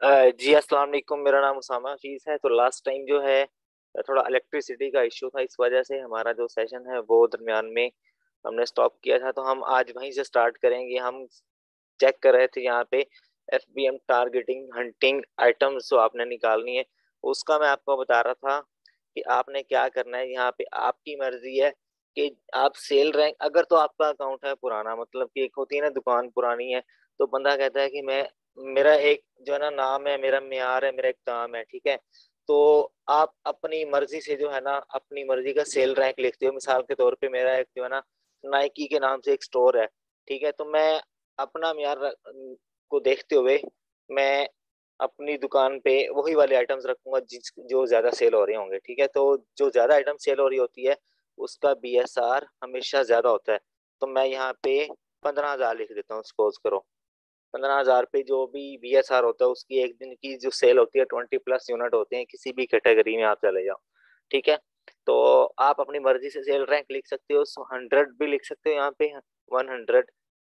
जी अस्सलाम वालेकुम। मेरा नाम उसामा अजीज है। तो लास्ट टाइम जो है थोड़ा इलेक्ट्रिसिटी का इश्यू था, इस वजह से हमारा जो सेशन है वो दरमियान में हमने स्टॉप किया था। तो हम आज वहीं से स्टार्ट करेंगे। हम चेक कर रहे थे यहाँ पे एफबीएम टारगेटिंग हंटिंग आइटम्स जो आपने निकालनी है, उसका मैं आपको बता रहा था कि आपने क्या करना है। यहाँ पे आपकी मर्जी है कि आप सेल रैंक, अगर तो आपका अकाउंट है पुराना, मतलब कि एक होती है ना दुकान पुरानी है, तो बंदा कहता है कि मैं, मेरा एक जो है ना नाम है, मेरा म्यार है, मेरा एक काम है, ठीक है। तो आप अपनी मर्जी से जो है ना अपनी मर्जी का सेल रैंक लिखते हो। मिसाल के तौर पे मेरा एक जो है ना नाइकी के नाम से एक स्टोर है, ठीक है। तो मैं अपना म्यार को देखते हुए मैं अपनी दुकान पे वही वाले आइटम्स रखूंगा जिस जो ज्यादा सेल हो रहे होंगे, ठीक है। तो जो ज्यादा आइटम सेल हो रही होती है उसका बीएसआर हमेशा ज्यादा होता है। तो मैं यहाँ पे 15,000 लिख देता हूँ, सपोज करो। 15,000 पे जो भी बीएसआर होता है उसकी एक दिन की जो सेल होती है 20+ यूनिट होते हैं, किसी भी कैटेगरी में आप चले जाओ, ठीक है। तो आप अपनी मर्जी से सेल रैंक लिख सकते हो, 100 भी लिख सकते हो यहाँ पे, 100,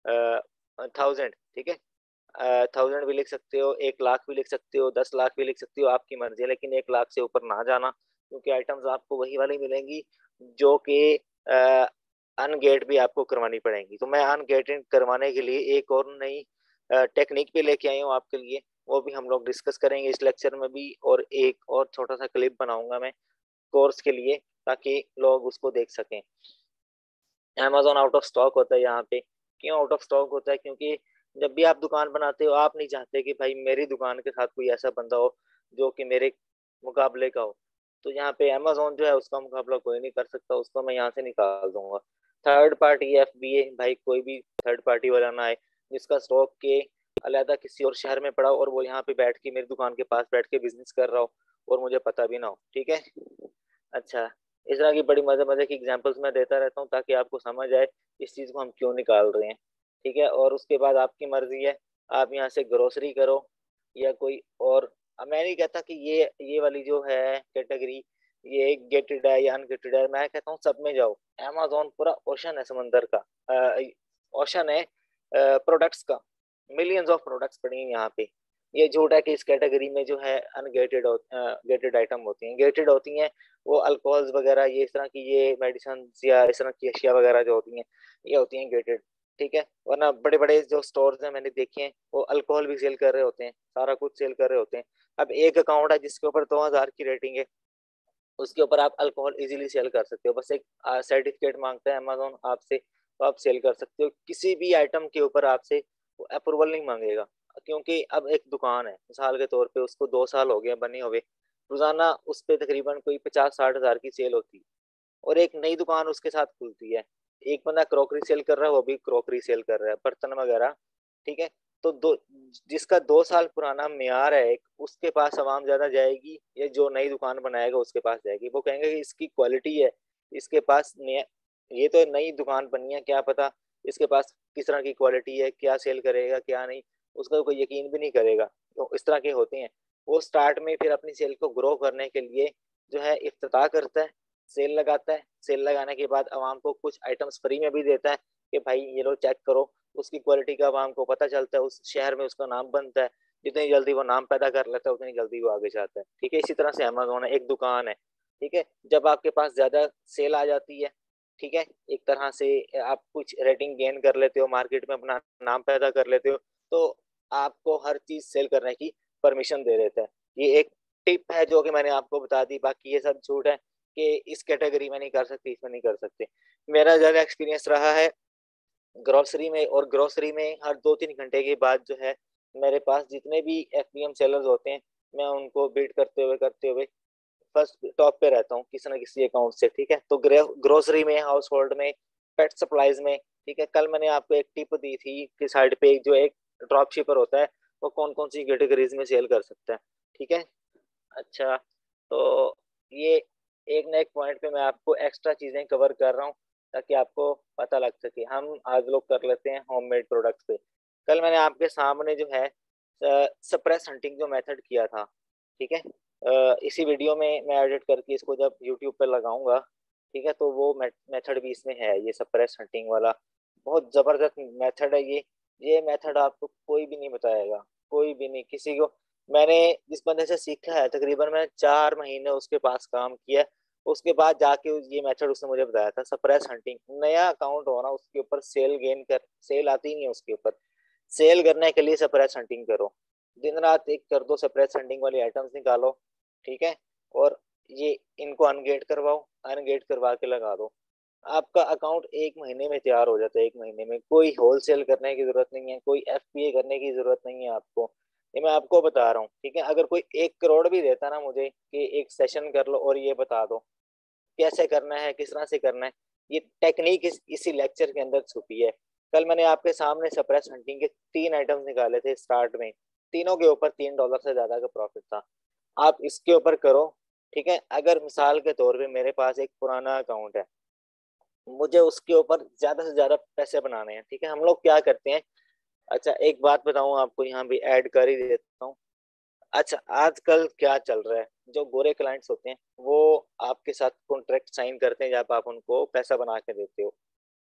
1000, ठीक है। 1000 भी लिख सकते हो, 1 लाख भी लिख सकते हो, 10 लाख भी लिख सकते हो, आपकी मर्जी है। लेकिन 1 लाख से ऊपर ना जाना, क्योंकि आइटम्स आपको वही वाली मिलेंगी जो कि अनगेट भी आपको करवानी पड़ेंगी। तो मैं अनगेटेड करवाने के लिए एक और नई टेक्निक भी लेके आई हूँ आपके लिए, वो भी हम लोग डिस्कस करेंगे इस लेक्चर में भी। और एक और छोटा सा क्लिप बनाऊंगा मैं कोर्स के लिए, ताकि लोग उसको देख सकें। Amazon आउट ऑफ स्टॉक होता है यहाँ पे। क्यों आउट ऑफ स्टॉक होता है? क्योंकि जब भी आप दुकान बनाते हो आप नहीं चाहते कि भाई मेरी दुकान के साथ कोई ऐसा बंदा हो जो कि मेरे मुकाबले का हो। तो यहाँ पे Amazon जो है उसका मुकाबला कोई नहीं कर सकता, उसको मैं यहाँ से निकाल दूंगा। थर्ड पार्टी एफबीए, भाई कोई भी थर्ड पार्टी वाला ना आए जिसका स्टॉक के अलहदा किसी और शहर में पड़ा हो और वो यहाँ पे बैठ के मेरी दुकान के पास बैठ के बिजनेस कर रहा हो और मुझे पता भी ना हो, ठीक है। अच्छा, इस तरह की बड़ी मजे मजे की एग्जांपल्स मैं देता रहता हूँ ताकि आपको समझ आए इस चीज को हम क्यों निकाल रहे हैं, ठीक है। और उसके बाद आपकी मर्जी है, आप यहाँ से ग्रोसरी करो या कोई और। अब मैं नहीं कहता कि ये वाली जो है कैटेगरी ये गेटेड है या अनगेटेड है, मैं कहता हूँ सब में जाओ। Amazon पूरा ओशन है, समंदर का ओशन है प्रोडक्ट्स का। मिलियंस ऑफ प्रोडक्ट्स पड़ी हैं यहाँ पे। ये झूठ है कि इस कैटेगरी में जो है अनगेटेड गेटेड आइटम होती हैं। गेटेड होती हैं वो अल्कोहल्स वगैरह, ये इस तरह की ये मेडिसिन या इस तरह की अशिया वगैरह जो होती हैं, ये होती हैं गेटेड, ठीक है। वरना बड़े बड़े जो स्टोर्स हैं मैंने देखे हैं वो अल्कोहल भी सेल कर रहे होते हैं, सारा कुछ सेल कर रहे होते हैं। अब एक अकाउंट है जिसके ऊपर 2,000 की रेटिंग है, उसके ऊपर आप अल्कोहल इजीली सेल कर सकते हो। बस एक सर्टिफिकेट मांगता है अमेजोन आपसे, तो आप सेल कर सकते हो। किसी भी आइटम के ऊपर आपसे अप्रूवल नहीं मांगेगा, क्योंकि अब एक दुकान है मिसाल के तौर पे, उसको 2 साल हो गए बने हुए, रोजाना उस पे तकरीबन कोई 50-60 हजार की सेल होती है। और एक नई दुकान उसके साथ खुलती है, एक बंदा क्रॉकरी सेल कर रहा है, वो भी क्रॉकरी सेल कर रहा है, बर्तन वगैरह, ठीक है। तो जिसका 2 साल पुराना म्यार है एक, उसके पास आवाम ज्यादा जाएगी या जो नई दुकान बनाएगा उसके पास जाएगी? वो कहेंगे कि इसकी क्वालिटी है, इसके पास नया, ये तो नई दुकान बनी है, क्या पता इसके पास किस तरह की क्वालिटी है, क्या सेल करेगा क्या नहीं, उसका कोई यकीन भी नहीं करेगा। तो इस तरह के होते हैं। वो स्टार्ट में फिर अपनी सेल को ग्रो करने के लिए जो है इफ्तिताह करता है, सेल लगाता है। सेल लगाने के बाद आवाम को कुछ आइटम्स फ्री में भी देता है कि भाई ये लो चेक करो। उसकी क्वालिटी का आवाम को पता चलता है, उस शहर में उसका नाम बनता है। जितनी जल्दी वो नाम पैदा कर लेता है उतनी जल्दी वो आगे जाता है, ठीक है। इसी तरह से अमेजोन है, एक दुकान है, ठीक है। जब आपके पास ज्यादा सेल आ जाती है, ठीक है, एक तरह से आप कुछ रेटिंग गेन कर लेते हो, मार्केट में अपना नाम पैदा कर लेते हो, तो आपको हर चीज सेल करने की परमिशन दे देता है। ये एक टिप है जो कि मैंने आपको बता दी, बाकी ये सब झूठ है कि इस कैटेगरी में नहीं कर सकते, इसमें नहीं कर सकते। मेरा ज्यादा एक्सपीरियंस रहा है ग्रोसरी में, और ग्रोसरी में हर 2-3 घंटे के बाद जो है मेरे पास जितने भी एफपीएम सेलर्स होते हैं, मैं उनको बीट करते हुए फर्स्ट टॉप पे रहता हूँ किसी ना किसी अकाउंट से, ठीक है। तो ग्रोसरी में, हाउस होल्ड में, पेट सप्लाईज में, ठीक है। कल मैंने आपको एक टिप दी थी कि साइड पे जो एक ड्रॉप शिपर होता है वो कौन कौन सी कैटेगरीज में सेल कर सकता है, ठीक है। अच्छा, तो ये एक ना एक पॉइंट पे मैं आपको एक्स्ट्रा चीजें कवर कर रहा हूँ ताकि आपको पता लग सके। हम आज लोग कर लेते हैं होममेड प्रोडक्ट्स पे। कल मैंने आपके सामने जो है सप्रेस हंटिंग जो मेथड किया था, ठीक है। इसी वीडियो में मैं एडिट करके इसको जब यूट्यूब पे लगाऊंगा, ठीक है, तो वो मेथड भी इसमें है, ये सप्रेस हंटिंग वाला। बहुत जबरदस्त मेथड है ये। ये मेथड आपको कोई भी नहीं बताएगा, कोई भी नहीं, किसी को मैंने जिस बंदे से सीखा है तकरीबन मैं 4 महीने उसके पास काम किया है। उसके बाद जाके ये मेथड उसने मुझे बताया था, सप्रेस हंटिंग। नया अकाउंट हो ना, उसके ऊपर सेल गेन कर, सेल आती नहीं है उसके ऊपर। सेल करने के लिए सप्रेस हंटिंग करो, दिन रात एक कर दो, सप्रेस हंटिंग वाली आइटम्स निकालो, ठीक है। और ये इनको अनगेट करवाओ, अनगेट करवा के लगा दो, आपका अकाउंट 1 महीने में तैयार हो जाता है। 1 महीने में कोई होलसेल करने की जरूरत नहीं है, कोई एफपीए करने की जरूरत नहीं है आपको। ये मैं आपको बता रहा हूँ, ठीक है। अगर कोई 1 करोड़ भी देता ना मुझे कि एक सेशन कर लो और ये बता दो कैसे करना है, किस तरह से करना है, ये टेक्निक इसी लेक्चर के अंदर छुपी है। कल मैंने आपके सामने सप्रेस हंटिंग के 3 आइटम्स निकाले थे स्टार्ट में, तीनों के ऊपर $3 से ज्यादा का प्रॉफिट था। आप इसके ऊपर करो, ठीक है। अगर मिसाल के तौर पे मेरे पास एक पुराना अकाउंट है, मुझे उसके ऊपर ज्यादा से ज्यादा पैसे बनाने हैं, ठीक है। हम लोग क्या करते हैं, अच्छा एक बात बताऊं आपको, यहाँ भी ऐड कर ही देता हूँ। अच्छा आजकल क्या चल रहा है, जो गोरे क्लाइंट्स होते हैं वो आपके साथ कॉन्ट्रैक्ट साइन करते हैं जब आप उनको पैसा बना के देते हो।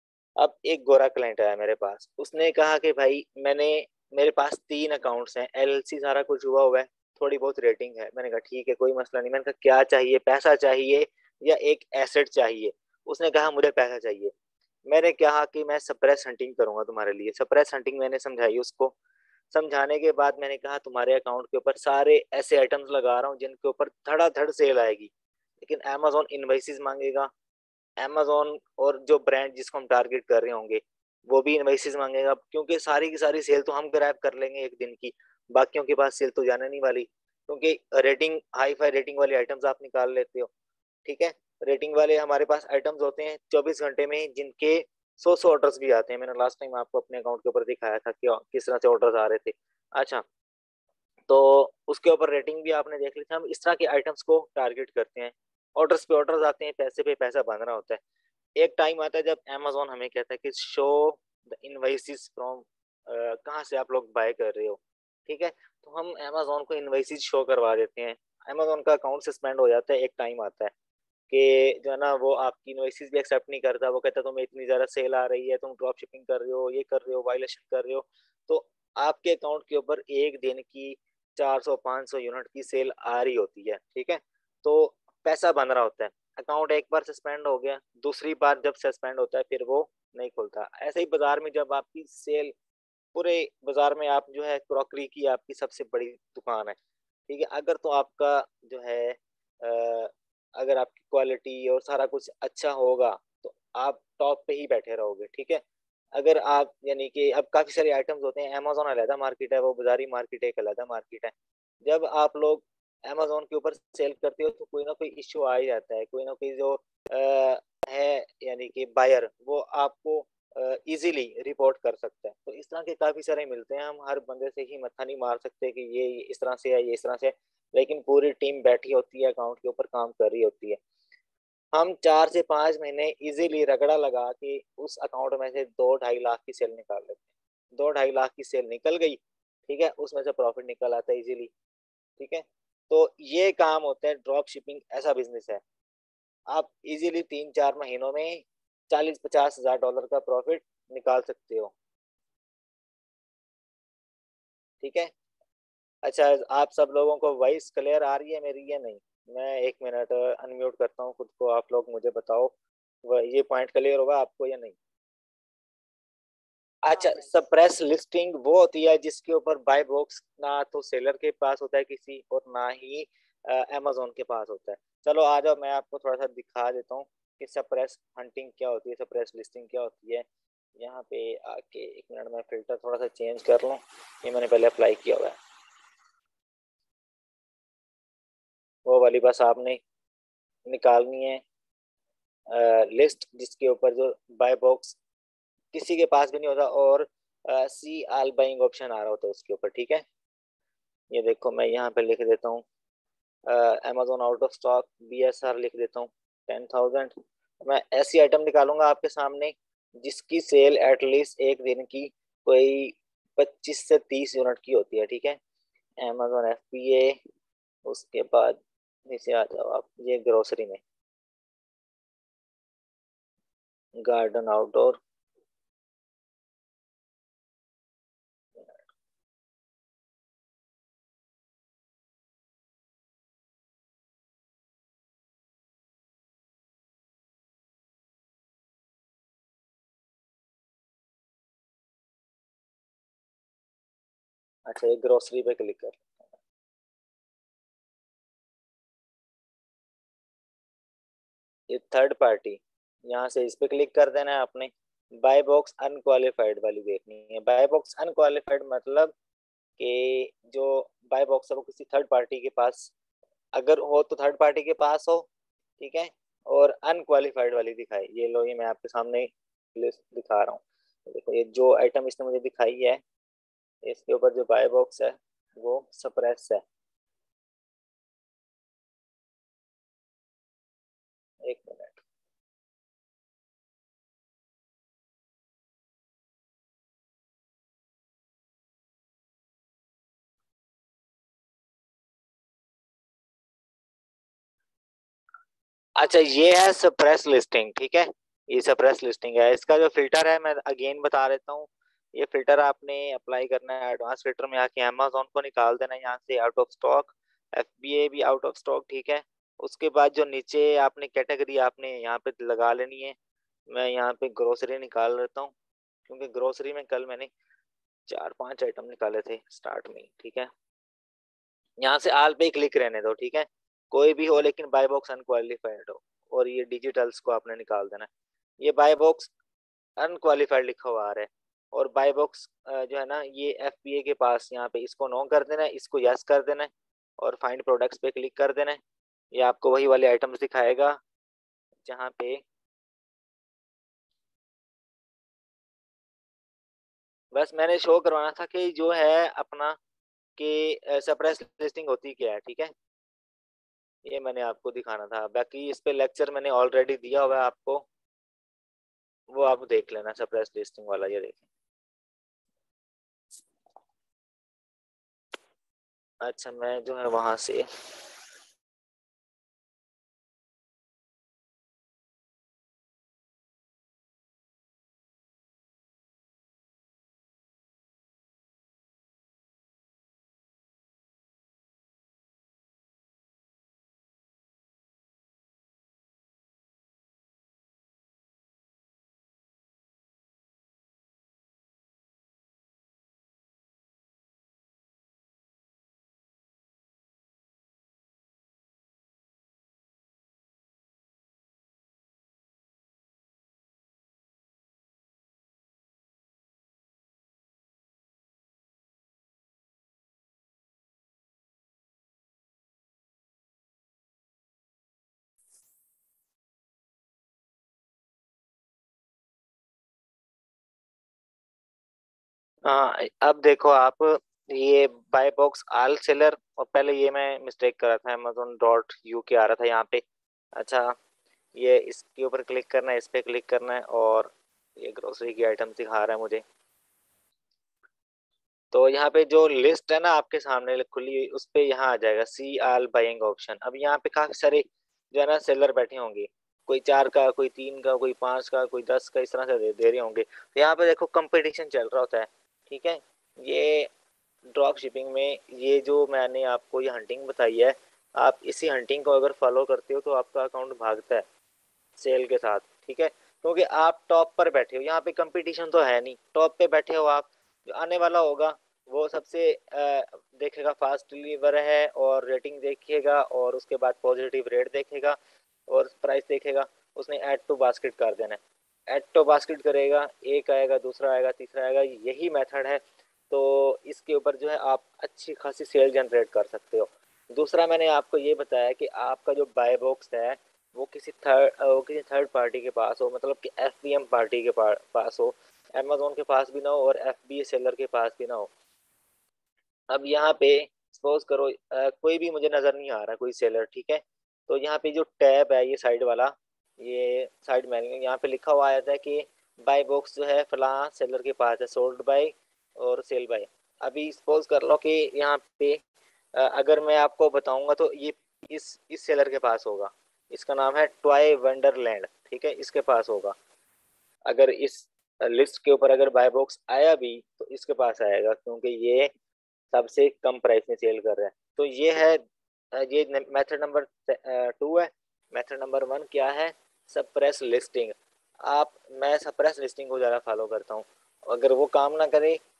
अब एक गोरा क्लाइंट आया मेरे पास, उसने कहा कि भाई मेरे पास 3 अकाउंट्स हैं, एलएलसी सारा कुछ हुआ हुआ है, थोड़ी बहुत रेटिंग है। मैंने कहा ठीक है कोई मसला नहीं। मैंने कहा क्या चाहिए, पैसा चाहिए या एक एसेट चाहिए? उसने कहा मुझे पैसा चाहिए। मैंने कहा कि मैं सप्रेस हंटिंग करूंगा तुम्हारे लिए। सप्रेस हंटिंग मैंने समझाई उसको। समझाने के बाद मैंने कहा तुम्हारे अकाउंट के ऊपर सारे ऐसे आइटम्स लगा रहा हूँ जिनके ऊपर धड़ाधड़ सेल आएगी, लेकिन amazon इनवॉइसेस मांगेगा। amazon और जो ब्रांड जिसको हम टारगेट कर रहे होंगे वो भी इनवॉइसेस मांगेगा, क्योंकि सारी की सारी सेल तो हम ग्रैब कर लेंगे एक दिन की, बाकियों के पास सेल तो जाने नहीं वाली, क्योंकि रेटिंग हाई फाई रेटिंग वाली आइटम्स आप निकाल लेते हो, ठीक है। रेटिंग वाले हमारे पास आइटम्स होते हैं 24 घंटे में, जिनके 100 ऑर्डर्स भी आते हैं। मैंने लास्ट टाइम आपको अपने अकाउंट के ऊपर दिखाया था कि किस तरह से ऑर्डर्स आ रहे थे। अच्छा, तो उसके ऊपर रेटिंग भी आपने देख ली थी। हम इस तरह के आइटम्स को टारगेट करते हैं, ऑर्डर्स पे ऑर्डर्स आते हैं, पैसे पे पैसा बन रहा होता है। एक टाइम आता है जब amazon हमें कहता है कि शो द इनवाइसिस फ्रॉम, कहाँ से आप लोग बाय कर रहे हो, ठीक है। तो हम amazon को इनवाइसिस शो करवा देते हैं। amazon का अकाउंट सस्पेंड हो जाता है। एक टाइम आता है कि जो है ना वो आपकी इनवॉइसेस भी एक्सेप्ट नहीं करता। वो कहता है तुम्हें इतनी ज़्यादा सेल आ रही है, तुम ड्रॉप शिपिंग कर रहे हो, ये कर रहे हो, वायलेशन कर रहे हो। तो आपके अकाउंट के ऊपर एक दिन की 400-500 यूनिट की सेल आ रही होती है, ठीक है। तो पैसा बन रहा होता है। अकाउंट एक बार सस्पेंड हो गया, दूसरी बार जब सस्पेंड होता है फिर वो नहीं खुलता। ऐसे ही बाजार में जब आपकी सेल, पूरे बाजार में आप जो है क्रॉकरी की आपकी सबसे बड़ी दुकान है, ठीक है। अगर तो आपका जो है अगर आपकी क्वालिटी और सारा कुछ अच्छा होगा तो आप टॉप पे ही बैठे रहोगे, ठीक है। अगर आप यानी कि अब काफी सारे आइटम्स होते हैं, अमेजोन अलहदा मार्केट है, वो बाजारी मार्केट एक अलहदा मार्केट है। जब आप लोग अमेजोन के ऊपर सेल करते हो तो कोई ना कोई इश्यू आ ही जाता है, कोई ना कोई जो है यानी कि बायर, वो आपको इजीली रिपोर्ट कर सकते हैं। तो इस तरह के काफी सारे मिलते हैं। हम हर बंदे से ही मत्था नहीं मार सकते कि ये इस तरह से है, ये इस तरह से है, लेकिन पूरी टीम बैठी होती है अकाउंट के ऊपर काम कर रही होती है। हम 4 से 5 महीने इजीली रगड़ा लगा के उस अकाउंट में से 2-2.5 लाख की सेल निकाल लेते हैं। 2-2.5 लाख की सेल निकल गई, ठीक है, उसमें से प्रॉफिट निकल आता है इजीली, ठीक है। तो ये काम होता है ड्रॉप शिपिंग, ऐसा बिजनेस है। आप इजीली 3-4 महीनों में 40-50 हज़ार डॉलर का प्रॉफिट निकाल सकते हो, ठीक है। अच्छा, आप सब लोगों को वॉइस क्लियर आ रही है मेरी या नहीं? मैं 1 मिनट अनम्यूट करता हूँ खुद को, आप लोग मुझे बताओ ये पॉइंट क्लियर होगा आपको या नहीं? अच्छा, सप्रेस लिस्टिंग वो होती है जिसके ऊपर बाय बॉक्स ना तो सेलर के पास होता है किसी, और ना ही अमेजोन के पास होता है। चलो आ जाओ, मैं आपको थोड़ा सा दिखा देता हूँ कि सप्रेस हंटिंग क्या होती है, सप्रेस लिस्टिंग क्या होती है। यहाँ पे आके 1 मिनट में फिल्टर थोड़ा सा चेंज कर लूँ, ये मैंने पहले अप्लाई किया हुआ है। वो वाली बस आपने निकालनी है लिस्ट जिसके ऊपर जो बाय बॉक्स किसी के पास भी नहीं होता, और सी आल बाइंग ऑप्शन आ रहा होता है उसके ऊपर, ठीक है। ये देखो मैं यहाँ पे लिख देता हूँ Amazon out of stock BSR लिख देता हूँ 10,000। मैं ऐसी आइटम निकालूंगा आपके सामने जिसकी सेल एटलीस्ट एक दिन की कोई 25 से 30 यूनिट की होती है, ठीक है। अमेजोन FBA, उसके बाद नीचे आ जाओ आप, ये ग्रोसरी में गार्डन आउटडोर, अच्छा, ये ग्रोसरी पे क्लिक कर, ये थर्ड पार्टी, यहाँ से इस पे क्लिक कर देना है आपने। बाय बॉक्स अनक्वालिफाइड वाली देखनी है। बाय बॉक्स अनक्वालिफाइड मतलब कि जो बाय बॉक्स है वो किसी थर्ड पार्टी के पास अगर हो तो थर्ड पार्टी के पास हो, ठीक है। और अनक्वालिफाइड वाली दिखाई, ये लो, ये मैं आपके सामने लिस्ट दिखा रहा हूँ। तो देखो ये जो आइटम इसने मुझे दिखाई है, इसके ऊपर जो बाय बॉक्स है वो सप्रेस है। एक मिनट। अच्छा, ये है सप्रेस लिस्टिंग, ठीक है। ये सप्रेस लिस्टिंग है। इसका जो फिल्टर है मैं अगेन बता देता हूँ। ये फिल्टर आपने अप्लाई करना है एडवांस फिल्टर में आके, अमेजोन को निकाल देना है यहाँ से आउट ऑफ स्टॉक, एफबीए भी आउट ऑफ स्टॉक, ठीक है। उसके बाद जो नीचे आपने कैटेगरी आपने यहाँ पे लगा लेनी है। मैं यहाँ पे ग्रोसरी निकाल लेता हूँ, क्योंकि ग्रोसरी में कल मैंने 4-5 आइटम निकाले थे स्टार्ट में ही, ठीक है। यहाँ से आल पे क्लिक रहने दो, ठीक है। कोई भी हो लेकिन बाय बॉक्स अनक्वालिफाइड हो। और ये डिजिटल्स को आपने निकाल देना है। ये बाय बॉक्स अनक्वालिफाइड लिखा हुआ आ रहा है। और बाय बॉक्स जो है ना, ये एफबीए के पास, यहाँ पे इसको नो कर देना है, इसको यस कर देना है। और फाइंड प्रोडक्ट्स पे क्लिक कर देना है। ये आपको वही वाले आइटम्स दिखाएगा जहाँ पे बस मैंने शो करवाना था कि जो है अपना कि सप्रेस लिस्टिंग होती क्या है, ठीक है। ये मैंने आपको दिखाना था। बाकी इस पे लेक्चर मैंने ऑलरेडी दिया हुआ है आपको, वो आप देख लेना, सरप्राइज टेस्टिंग वाला, ये देखें। अच्छा, मैं जो है वहां से हाँ, अब देखो आप, ये बाय बॉक्स आल सेलर, और पहले ये मैं मिस्टेक कर रहा था, amazon.uk आ रहा था यहाँ पे। अच्छा, ये इसके ऊपर क्लिक करना है, इस पे क्लिक करना है, और ये ग्रोसरी की आइटम दिखा रहा है मुझे। तो यहाँ पे जो लिस्ट है ना आपके सामने खुली हुई, उस पे यहाँ आ जाएगा सी आल बाइंग ऑप्शन। अब यहाँ पे काफी सारे जो है ना सेलर बैठे होंगे, कोई 4 का, कोई 3 का, कोई 5 का, कोई 10 का, इस तरह से दे रहे होंगे। तो यहाँ पे देखो कंपटीशन चल रहा होता है, ठीक है। ये ड्रॉप शिपिंग में ये जो मैंने आपको ये हंटिंग बताई है, आप इसी हंटिंग को अगर फॉलो करते हो तो आपका अकाउंट भागता है सेल के साथ, ठीक है। क्योंकि आप टॉप पर बैठे हो, यहाँ पे कंपटीशन तो है नहीं, टॉप पे बैठे हो आप। जो आने वाला होगा वो सबसे देखेगा फास्ट डिलीवर है, और रेटिंग देखेगा, और उसके बाद पॉजिटिव रेट देखेगा, और प्राइस देखेगा। उसने ऐड टू बास्केट कर देना है। ऐड टू बास्केट करेगा, एक आएगा, दूसरा आएगा, तीसरा आएगा, यही मेथड है। तो इसके ऊपर जो है आप अच्छी खासी सेल जनरेट कर सकते हो। दूसरा मैंने आपको ये बताया कि आपका जो बाय बॉक्स है वो किसी थर्ड पार्टी के पास हो, मतलब कि एफबीएम पार्टी के पास हो। अमेजोन के पास भी ना हो, और एफबीए सेलर के पास भी ना हो। अब यहाँ पे सपोज करो कोई भी मुझे नजर नहीं आ रहा कोई सेलर, ठीक है। तो यहाँ पे जो टैब है ये साइड वाला, ये साइड मेन्यू, यहाँ पे लिखा हुआ आता है कि बाय बॉक्स जो है फलां सेलर के पास है, सोल्ड बाय और सेल बाय। अभी सपोज कर लो कि यहाँ पे अगर मैं आपको बताऊंगा तो ये इस सेलर के पास होगा। इसका नाम है टॉय वंडरलैंड, ठीक है, इसके पास होगा। अगर इस लिस्ट के ऊपर अगर बाय बॉक्स आया भी तो इसके पास आएगा, क्योंकि ये सबसे कम प्राइस में सेल कर रहा है। तो ये है ये मेथड नंबर 2 है। मेथड नंबर 1 क्या है? Suppress listing. आप मैं सप्रेस लिस्टिंग को ज़्यादा फॉलो करता हूँ। अगर वो काम ना करे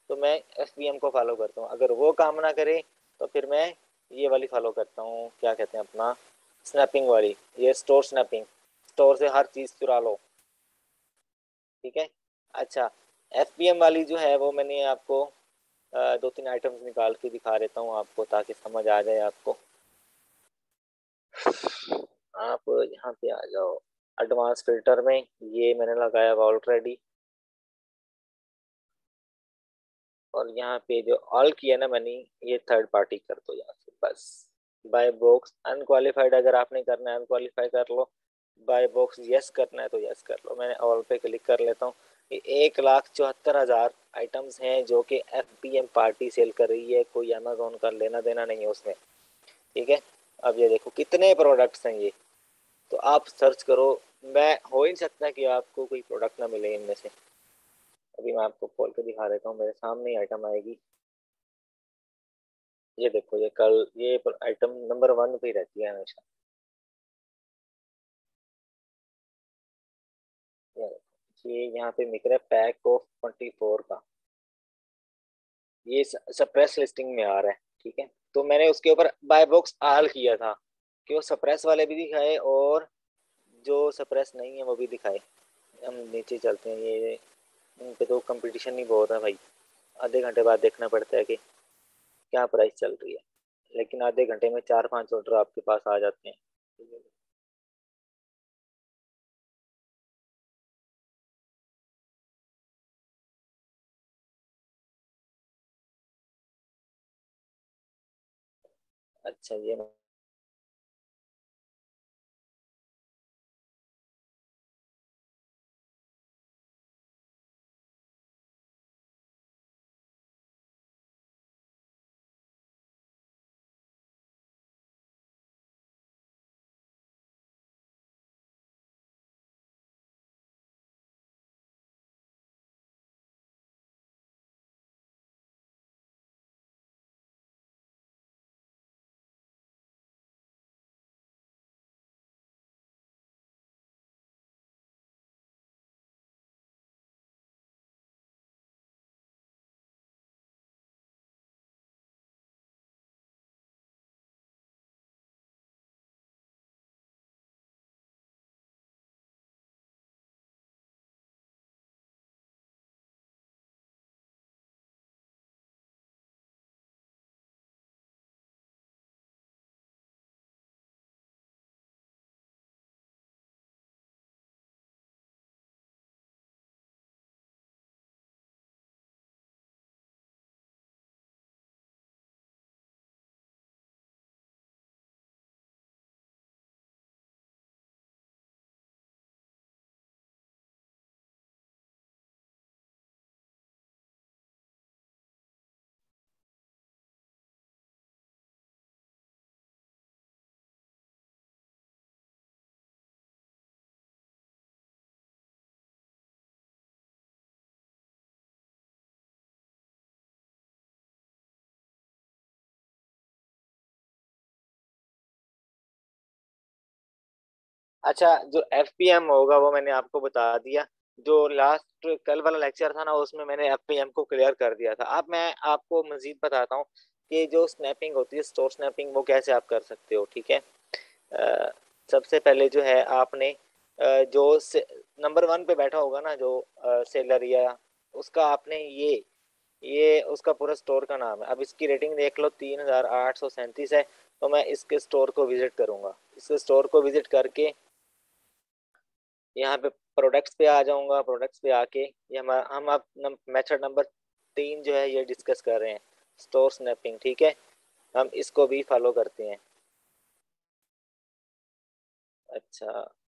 तो मैं एफपीएम को फॉलो करता हूँ। अगर वो काम ना करे तो फिर मैं ये वाली फॉलो करता हूँ, क्या कहते हैं अपना, स्नैपिंग वाली, ये स्टोर स्नैपिंग, स्टोर से हर चीज चुरा लो। ठीक है। अच्छा, एफपीएम वाली जो है वो मैंने आपको दो तीन आइटम्स निकाल के दिखा देता हूँ आपको, ताकि समझ आ जाए आपको। आप यहाँ पे आ जाओ, एडवांस फिल्टर में ये मैंने लगाया हुआ ऑलरेडी। और यहाँ पे जो ऑल किया ना मैंने, ये थर्ड पार्टी कर दो यहाँ से बस। बाय बॉक्स अनक्वालिफाइड अगर आपने करना है अनक्वालिफाई कर लो, बाय बॉक्स यस करना है तो यस कर लो। मैंने ऑल पे क्लिक कर लेता हूँ। ये 1,74,000 आइटम्स हैं जो कि एफपीएम पार्टी सेल कर रही है, कोई अमेजोन का लेना देना नहीं है उसमें। ठीक है। अब ये देखो कितने प्रोडक्ट्स हैं ये, तो आप सर्च करो। मैं हो ही नहीं सकता कि आपको कोई प्रोडक्ट ना मिले इनमें से। अभी मैं आपको खोल के दिखा देता हूँ, मेरे सामने ही आइटम आएगी। ये देखो, ये कल ये आइटम नंबर 1 पे ही रहती है हमेशा। ये देखो, ये यहाँ पे मिल रहा है पैक ऑफ 24 का, ये सप्रेस लिस्टिंग में आ रहा है। ठीक है। तो मैंने उसके ऊपर बाय बॉक्स आल किया था कि वो सप्रेस वाले भी दिखाए और जो सप्रेस नहीं है वो भी दिखाए। हम नीचे चलते हैं, ये इन पे तो कंपटीशन ही बहुत है भाई। आधे घंटे बाद देखना पड़ता है कि क्या प्राइस चल रही है, लेकिन आधे घंटे में 4-5 ऑर्डर आपके पास आ जाते हैं। अच्छा, ये अच्छा, जो एफपीएम होगा वो मैंने आपको बता दिया। जो लास्ट कल वाला लेक्चर था ना, उसमें मैंने एफपीएम को क्लियर कर दिया था। अब मैं आपको मजीद बताता हूँ कि जो स्नैपिंग होती है, स्टोर स्नैपिंग, वो कैसे आप कर सकते हो। ठीक है। अ, सबसे पहले जो है आपने जो नंबर 1 पे बैठा होगा ना, जो सेलर या उसका आपने ये उसका पूरा स्टोर का नाम है। अब इसकी रेटिंग देख लो, 3,837 है। तो मैं इसके स्टोर को विजिट करूंगा। इसके स्टोर को विजिट करके यहाँ पे प्रोडक्ट्स पे आ जाऊंगा। प्रोडक्ट्स पे आके ये हम अब मेथड नंबर 3 जो है ये डिस्कस कर रहे हैं, स्टोर स्नैपिंग। ठीक है। हम इसको भी फॉलो करते हैं। अच्छा,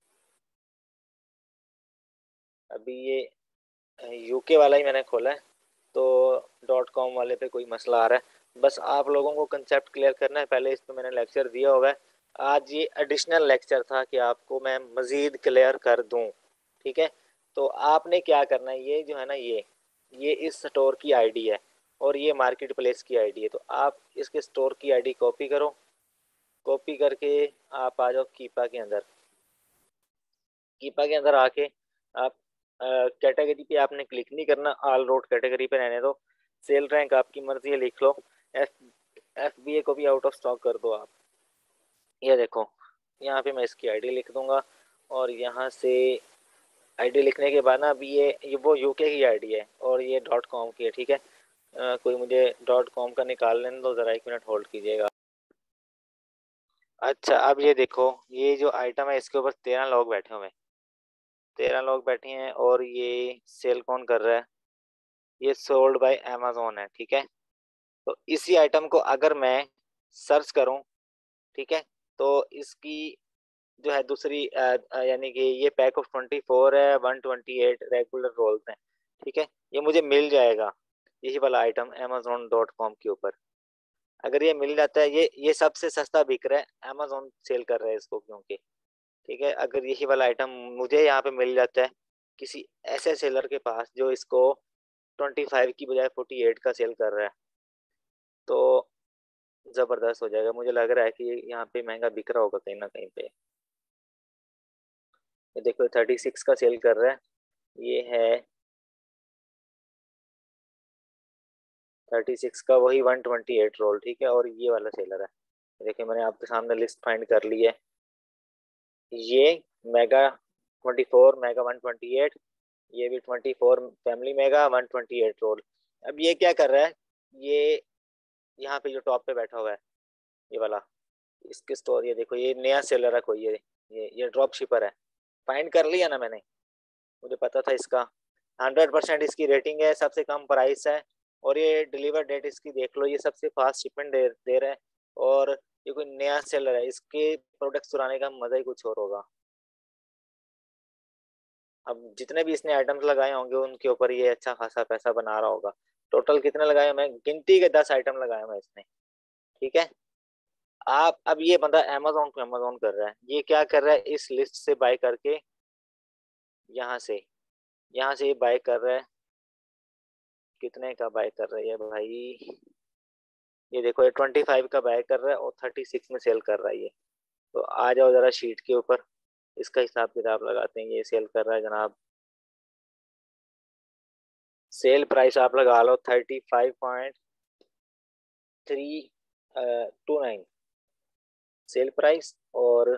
अभी ये यूके वाला ही मैंने खोला है, तो .com वाले पे कोई मसला आ रहा है। बस आप लोगों को कंसेप्ट क्लियर करना है, पहले इस पे मैंने लेक्चर दिया हुआ है। आज ये एडिशनल लेक्चर था कि आपको मैं मजीद क्लियर कर दूं। ठीक है। तो आपने क्या करना है, ये जो है ना, ये इस स्टोर की आईडी है और ये मार्केट प्लेस की आईडी है। तो आप इसके स्टोर की आईडी कॉपी करो। कॉपी करके आप आ जाओ कीपा के अंदर। कीपा के अंदर आके आप कैटेगरी पे आपने क्लिक नहीं करना, ऑल रोड कैटेगरी पे रहने दो। सेल रैंक आपकी मर्जी है, लिख लो। एफ FBA को भी आउट ऑफ स्टॉक कर दो आप। ये देखो, यहाँ पे मैं इसकी आईडी लिख दूंगा, और यहाँ से आईडी लिखने के बाद ना, अभी ये वो यूके की आईडी है और ये .com की है, ठीक है। कोई मुझे .com का निकाल लेने दो, ज़रा 1 मिनट होल्ड कीजिएगा। अच्छा, अब ये देखो, ये जो आइटम है इसके ऊपर 13 लोग बैठे हुए हैं, 13 लोग बैठे हैं, और ये सेल कौन कर रहा है? ये सोल्ड बाय अमेजोन है, ठीक है। तो इसी आइटम को अगर मैं सर्च करूं, ठीक है, तो इसकी जो है दूसरी यानी कि ये पैक ऑफ 24 है, 128 रेगुलर रोल्स हैं, ठीक है। ये मुझे मिल जाएगा, यही वाला आइटम amazon.com के ऊपर। अगर ये मिल जाता है, ये सबसे सस्ता बिक रहा है, amazon सेल कर रहा है इसको, क्योंकि ठीक है, अगर यही वाला आइटम मुझे यहाँ पे मिल जाता है किसी ऐसे सेलर के पास जो इसको 25 की बजाय 48 का सेल कर रहा है, तो जबरदस्त हो जाएगा। मुझे लग रहा है कि यहाँ पे महंगा बिक रहा होगा कहीं ना कहीं पे। ये देखो 36 का सेल कर रहा है, ये है 36 का वही 128 रोल, ठीक है, और ये वाला सेलर है। देखिए, मैंने आपके सामने लिस्ट फाइंड कर ली है। ये मेगा 24, मेगा 128, ये भी 24 फैमिली मेगा 128 रोल। अब ये क्या कर रहा है, ये यहाँ पे जो टॉप पे बैठा हुआ है, ये वाला, इसकी स्टोर, ये देखो, ये नया सेलर है कोई, ये ड्रॉप शिपर है। फाइंड कर लिया ना मैंने, मुझे पता था इसका। 100% इसकी रेटिंग है, सबसे कम प्राइस है, और ये डिलीवर डेट इसकी देख लो, ये सबसे फास्ट शिपमेंट दे रहा है, और ये कोई नया सेलर है, इसके प्रोडक्ट चुराने का मजा ही कुछ और होगा। अब जितने भी इसने आइटम्स लगाए होंगे उनके ऊपर ये अच्छा खासा पैसा बना रहा होगा। टोटल कितने लगाए? मैं गिनती के 10 आइटम लगाए मैं इसने, ठीक है। आप अब ये बंदा अमेजोन को अमेजोन कर रहा है, ये क्या कर रहा है, इस लिस्ट से बाय करके यहाँ से यहाँ से ये बाय कर रहा है। कितने का बाय कर रहा है ये भाई? ये देखो, ये 25 का बाय कर रहा है और 36 में सेल कर रहा है ये। तो आ जाओ जरा शीट के ऊपर, इसका हिसाब किताब लगाते हैं। ये सेल कर रहा है जनाब, सेल प्राइस आप लगा लो 35.329 सेल प्राइस, और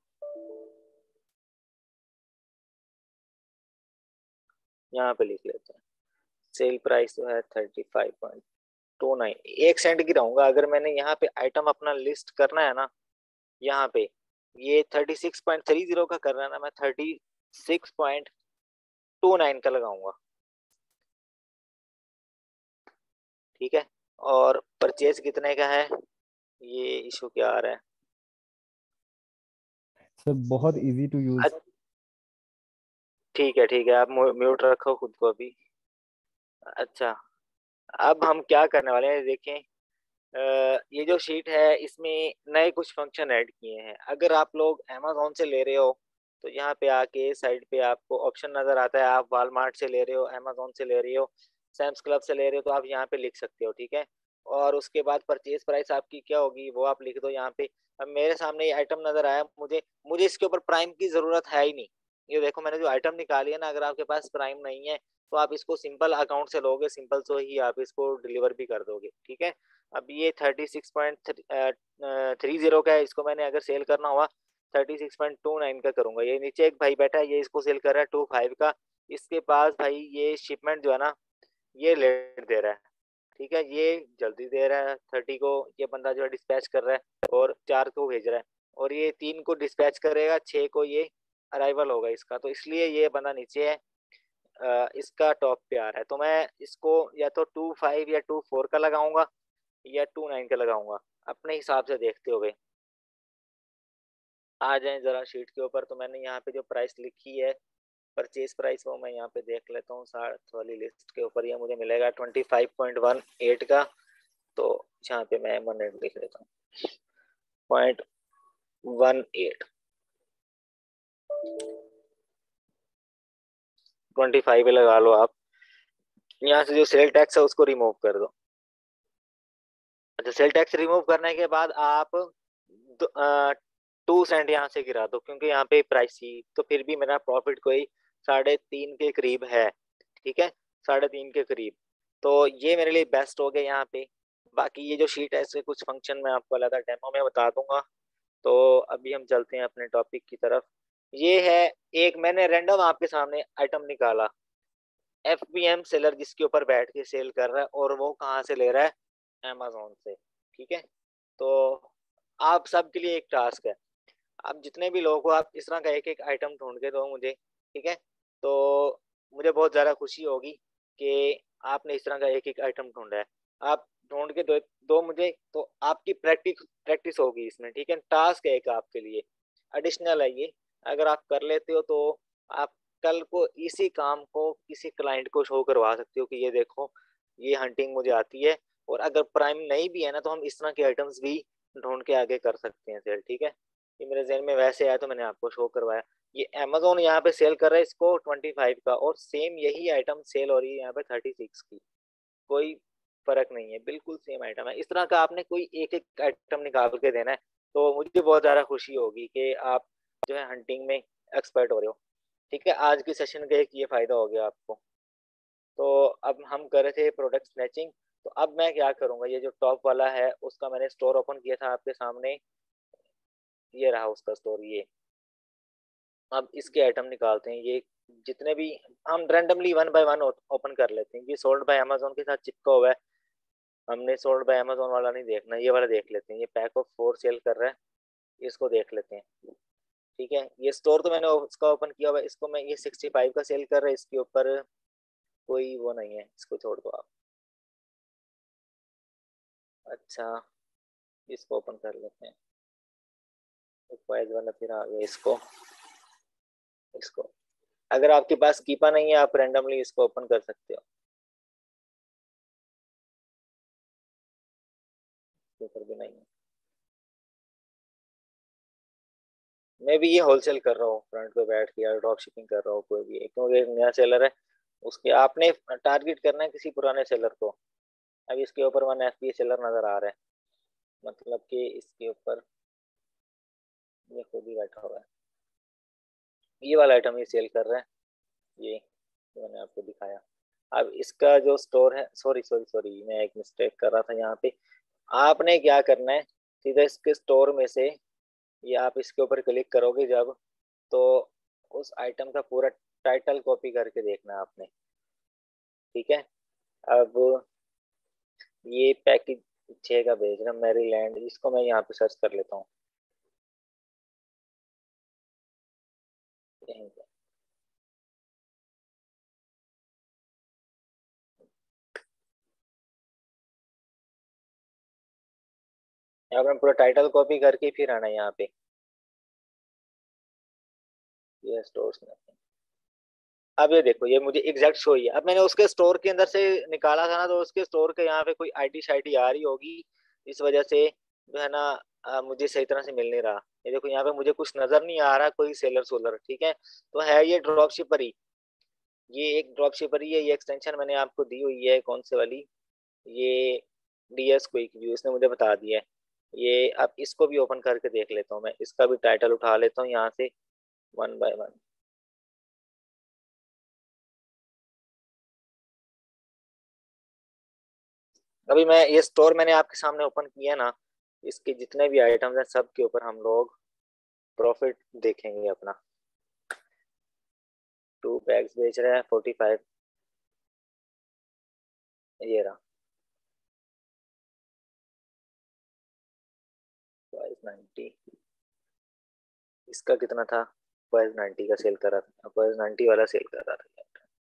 यहाँ पे लिख लेते हैं सेल प्राइस जो है 35.29। 1 सेंट गिराऊंगा अगर मैंने यहाँ पे आइटम अपना लिस्ट करना है ना, यहाँ पे ये 36.30 का करना है ना, मैं 36.29 का लगाऊंगा, ठीक है। और परचेज कितने का है, ये इशू क्या आ रहा है? सर बहुत इजी टू यूज। ठीक है, ठीक है, आप म्यूट रखो खुद को अभी। अच्छा, अब हम क्या करने वाले हैं, देखें। ये जो शीट है इसमें नए कुछ फंक्शन ऐड किए हैं। अगर आप लोग अमेजोन से ले रहे हो, तो यहाँ पे आके साइड पे आपको ऑप्शन नजर आता है, आप वालमार्ट से ले रहे हो, अमेजोन से ले रहे हो, सैम्स क्लब से ले रहे हो, तो आप यहाँ पे लिख सकते हो, ठीक है। और उसके बाद परचेज प्राइस आपकी क्या होगी वो आप लिख दो यहाँ पे। अब मेरे सामने ये आइटम नजर आया, मुझे मुझे इसके ऊपर प्राइम की जरूरत है ही नहीं। ये देखो, मैंने जो आइटम निकाली है ना, अगर आपके पास प्राइम नहीं है तो आप इसको सिंपल अकाउंट से लोगे, सिंपल से ही आप इसको डिलीवर भी कर दोगे, ठीक है। अब ये 36.30 का है, इसको मैंने अगर सेल करना हुआ 36.29 का करूंगा। ये नीचे एक भाई बैठा है, ये इसको सेल कर रहा है 25 का। इसके पास भाई ये शिपमेंट जो है ना, ये लेट दे रहा है, ठीक है, ये जल्दी दे रहा है 30 को, ये बंदा जो है डिस्पैच कर रहा है और 4 को भेज रहा है, और ये 3 को डिस्पैच करेगा, 6 को ये अराइवल होगा इसका, तो इसलिए ये बंदा नीचे है। इसका टॉप पे आ रहा है, तो मैं इसको या तो 25 या 24 का लगाऊंगा या 29 का लगाऊंगा, अपने हिसाब से देखते हुए। आ जाए जरा शीट के ऊपर, तो मैंने यहाँ पे जो प्राइस लिखी है, परचेज प्राइस, वो मैं यहाँ पे देख लेता हूँ। 60 वाली लिस्ट के ऊपर ये मुझे मिलेगा 25.18 का। तो यहाँ पे मैं 1 लिख लेता हूँ, 0.18, 25 लगा लो आप। यहाँ से जो सेल टैक्स है उसको रिमूव कर दो। अच्छा, सेल टैक्स रिमूव करने के बाद आप 2 सेंट यहाँ से गिरा दो, क्योंकि यहाँ पे प्राइस थी, तो फिर भी मेरा प्रॉफिट कोई 3.5 के करीब है, ठीक है, 3.5 के करीब। तो ये मेरे लिए बेस्ट हो गया यहाँ पे। बाकी ये जो शीट है इसके कुछ फंक्शन मैं आपको अलग डेमो में बता दूंगा। तो अभी हम चलते हैं अपने टॉपिक की तरफ। ये है, एक मैंने रैंडम आपके सामने आइटम निकाला, FBM सेलर जिसके ऊपर बैठ के सेल कर रहा है, और वो कहाँ से ले रहा है? Amazon से। ठीक है, तो आप सबके लिए एक टास्क है, आप जितने भी लोगों को आप इस तरह का एक एक आइटम ढूंढ के दो मुझे। ठीक है, तो मुझे बहुत ज़्यादा खुशी होगी कि आपने इस तरह का एक एक आइटम ढूंढा है। आप ढूंढ के दो दो मुझे, तो आपकी प्रैक्टिस प्रैक्टिस होगी इसमें। ठीक है, टास्क है एक आपके लिए, एडिशनल है ये। अगर आप कर लेते हो तो आप कल को इसी काम को किसी क्लाइंट को शो करवा सकते हो कि ये देखो, ये हंटिंग मुझे आती है। और अगर प्राइम नहीं भी है ना, तो हम इस तरह के आइटम्स भी ढूंढ के आगे कर सकते हैं सेल। ठीक है, ये मेरे जहन में वैसे आया तो मैंने आपको शो करवाया। ये अमेजोन यहाँ पे सेल कर रहा है इसको 25 का, और सेम यही आइटम सेल हो रही है यहाँ पे 36 की। कोई फर्क नहीं है, बिल्कुल सेम आइटम है। इस तरह का आपने कोई एक एक आइटम निकाल के देना है, तो मुझे बहुत ज़्यादा खुशी होगी कि आप जो है हंटिंग में एक्सपर्ट हो रहे हो। ठीक है, आज के सेशन का एक ये फायदा हो गया आपको। तो अब हम कर रहे थे प्रोडक्ट स्नैचिंग। तो अब मैं क्या करूंगा, ये जो टॉप वाला है उसका मैंने स्टोर ओपन किया था आपके सामने, ये रहा उसका स्टोर ये। अब इसके आइटम निकालते हैं, ये जितने भी हम randomly one by one open कर लेते हैं। ये सोल्ड बाय अमेजोन के साथ चिपका हुआ है, हमने सोल्ड बाय अमेजोन वाला नहीं देखना, ये वाला देख लेते हैं। ये पैक ऑफ 4 सेल कर रहा है, इसको देख लेते हैं। ठीक है, ये स्टोर तो मैंने उसका ओपन किया हुआ है, इसको मैं, ये 65 का सेल कर रहा है, इसके ऊपर कोई वो नहीं है, इसको छोड़ दो आप। अच्छा, इसको ओपन कर लेते हैं। प्राइस वाला फिर आ गया, इसको इसको अगर आपके पास कीपा नहीं है, आप रैंडमली इसको ओपन कर सकते हो, इसके ऊपर भी नहीं है। मैं भी ये होलसेल कर रहा हूँ, फ्रंट पे बैठ के, या ड्रॉप शिपिंग कर रहा हूँ, कोई भी एक, क्योंकि एक नया सेलर है, उसके आपने टारगेट करना है किसी पुराने सेलर को। अब इसके ऊपर 1 FBA सेलर नजर आ रहा है, मतलब कि इसके ऊपर ये खुद ही बैठा हुआ है। ये वाला आइटम ये सेल कर रहा है, ये जो मैंने आपको दिखाया। अब इसका जो स्टोर है, सॉरी सॉरी सॉरी, मैं एक मिस्टेक कर रहा था यहाँ पे। आपने क्या करना है, सीधा इसके स्टोर में से, ये आप इसके ऊपर क्लिक करोगे जब, तो उस आइटम का पूरा टाइटल कॉपी करके देखना है आपने। ठीक है, अब ये पैकेज 6 का भेज रहा मैरीलैंड, इसको मैं यहाँ पे सर्च कर लेता हूँ यहीं पे। यहाँ पे पूरा टाइटल कॉपी करके फिर आना है यहाँ पे, ये स्टोर्स में। अब ये देखो, ये मुझे एग्जैक्ट शो ही है। अब मैंने उसके स्टोर के अंदर से निकाला था ना, तो उसके स्टोर के यहाँ पे कोई आईडी शाईडी आ रही होगी, इस वजह से जो है ना, मुझे सही तरह से मिल नहीं रहा। ये देखो यहाँ पे मुझे कुछ नजर नहीं आ रहा, कोई सेलर सोलर। ठीक है, तो है ये ड्रॉप शिपर ही, ये एक ड्रॉप शिपर ही है। ये एक्सटेंशन मैंने आपको दी हुई है, कौन से वाली, ये DS क्विक व्यू, इसने मुझे बता दिया है ये। अब इसको भी ओपन करके देख लेता हूँ मैं, इसका भी टाइटल उठा लेता हूँ यहाँ से, वन बाय वन। अभी मैं ये स्टोर मैंने आपके सामने ओपन किया ना, इसके जितने भी आइटम्स हैं सब के ऊपर हम लोग प्रॉफिट देखेंगे अपना। 2 बैग्स बेच रहे हैं 45, ये रहा 590। इसका कितना था? 590 का सेल कर रहा था, 590 वाला सेल कर रहा था।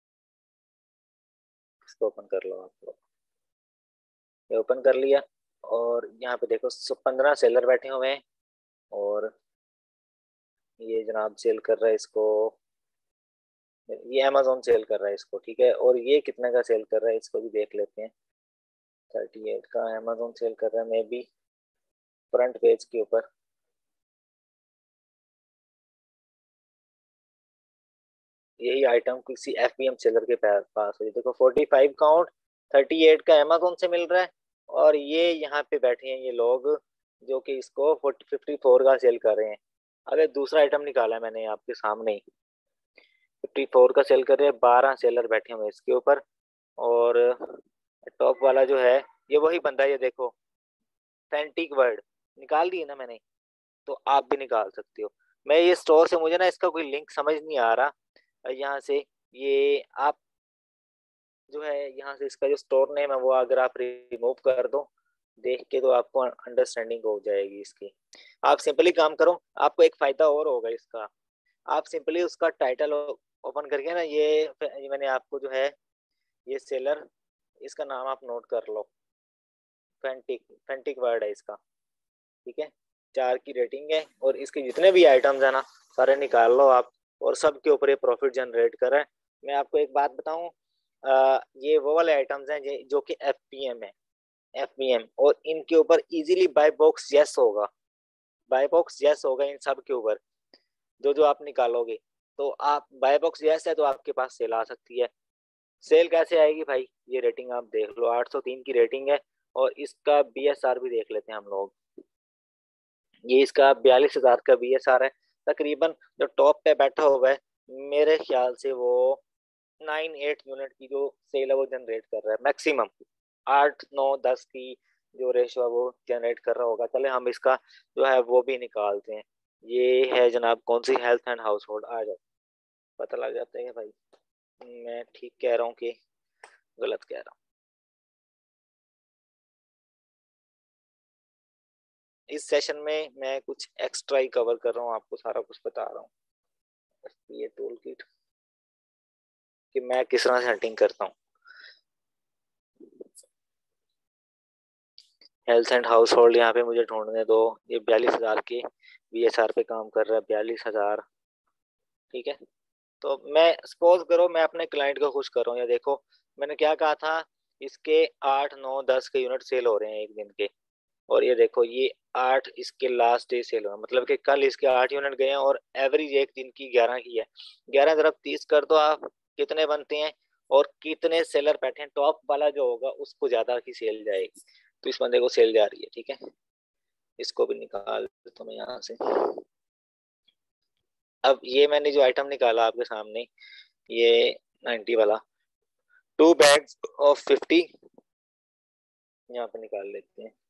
इसको ओपन कर लो आप लोग, ये ओपन कर लिया। और यहाँ पे देखो 15 सेलर बैठे हुए हैं, और ये जनाब सेल कर रहा है इसको, ये अमेजोन सेल कर रहा है इसको। ठीक है, और ये कितने का सेल कर रहा है इसको भी देख लेते हैं। 38 का अमेजोन सेल कर रहा है, मे बी फ्रंट पेज के ऊपर। यही आइटम किसी FBM सेलर के पास है, देखो 45 काउंट, 38 का अमेजोन से मिल रहा है। और ये यहाँ पे बैठे हैं ये लोग, जो कि इसको 54 का सेल कर रहे हैं। अगर दूसरा आइटम निकाला है मैंने आपके सामने ही, 54 का सेल कर रहे हैं, 12 सेलर बैठे हुए हैं इसके ऊपर। और टॉप वाला जो है ये वही बंदा है, ये देखो फैंटिक वर्ड निकाल दिए ना मैंने, तो आप भी निकाल सकते हो। मैं ये स्टोर से, मुझे ना इसका कोई लिंक समझ नहीं आ रहा यहाँ से। ये आप जो है यहाँ से इसका जो स्टोर नेम है वो अगर आप रिमूव कर दो देख के, तो आपको अंडरस्टैंडिंग हो जाएगी इसकी। आप सिंपली काम करो, आपको एक फायदा और होगा इसका। आप सिंपली उसका टाइटल ओपन करके ना, ये मैंने आपको जो है ये सेलर, इसका नाम आप नोट कर लो, फैंटिक, फैंटिक वर्ड है इसका, ठीक है। 4 की रेटिंग है और इसके जितने भी आइटम्स है ना सारे निकाल लो आप, और सबके ऊपर ये प्रॉफिट जनरेट कर रहा है। मैं आपको एक बात बताऊं, ये वो वाले आइटम्स हैं जो कि एफपीएम है, एफपीएम, और इनके ऊपर इजीली बाय बॉक्स यस होगा, बाय बॉक्स यस होगा इन सब के ऊपर, जो जो आप निकालोगे। तो आप बाय बॉक्स यस है तो आपके पास सेल आ सकती है। सेल कैसे आएगी भाई, ये रेटिंग आप देख लो, 803 की रेटिंग है। और इसका बीएसआर भी देख लेते हैं हम लोग। ये इसका 42,000 का बीएसआर है तकरीबन। जो टॉप पे बैठा हुआ है मेरे ख्याल से वो 9-8 यूनिट की जो सेल है वो जनरेट कर रहा है मैक्सिमम, 8-9-10 की जो रेशो है वो जनरेट कर रहा होगा। चले हम इसका जो है वो भी निकालते हैं। ये है जनाब कौन सी, हेल्थ एंड हाउस होल्ड, आ जाओ पता लग जाता है भाई मैं ठीक कह रहा हूँ कि गलत कह रहा हूँ। इस सेशन में मैं कुछ एक्स्ट्रा ही कवर कर रहा हूँ, आपको सारा कुछ बता रहा हूँ। ये टूल किट कि मैं किस तरह से हंटिंग करता हूँ। हेल्थ एंड हाउस होल्ड यहाँ पे मुझे ढूंढने दो। ये 42,000 के बीएसआर पे काम कर रहा है, 42,000, ठीक है। तो मैं सपोज करो मैं अपने क्लाइंट को खुश कर रहा हूँ, ये देखो मैंने क्या कहा था, इसके 8-9-10 के यूनिट सेल हो रहे हैं एक दिन के। और ये देखो ये 8 इसके लास्ट डे सेल हुआ, मतलब कि कल इसके 8 यूनिट गए हैं और एवरेज एक दिन की 11 की है। 11 तरफ 30 कर दो आप, कितने बनते हैं, और कितने सेलर बैठे हैं, टॉप वाला जो होगा उसको ज्यादा की सेल जाएगी। तो इस बंदे को सेल जा रही है, ठीक है। इसको भी निकाल देता हूँ मैं यहाँ से। अब ये मैंने जो आइटम निकाला आपके सामने, ये 90 वाला, 2 bags of 50, यहाँ पे निकाल लेते हैं।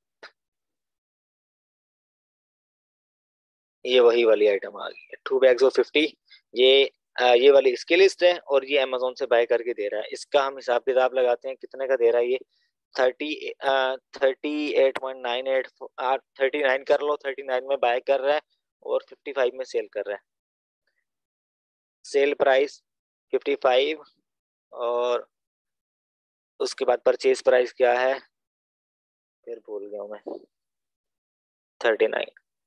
ये वही वाली आइटम आ गई है, 2 bags of 50। ये ये वाली इसकी लिस्ट है और ये अमेजोन से बाय करके दे रहा है। इसका हम हिसाब किताब लगाते हैं कितने का दे रहा है ये। 38.98, 39 कर लो, 39 में बाय कर रहा है और 55 में सेल कर रहा है। सेल प्राइस 55, और उसके बाद परचेज प्राइस क्या है, फिर भूल गया हूँ मैं, 39,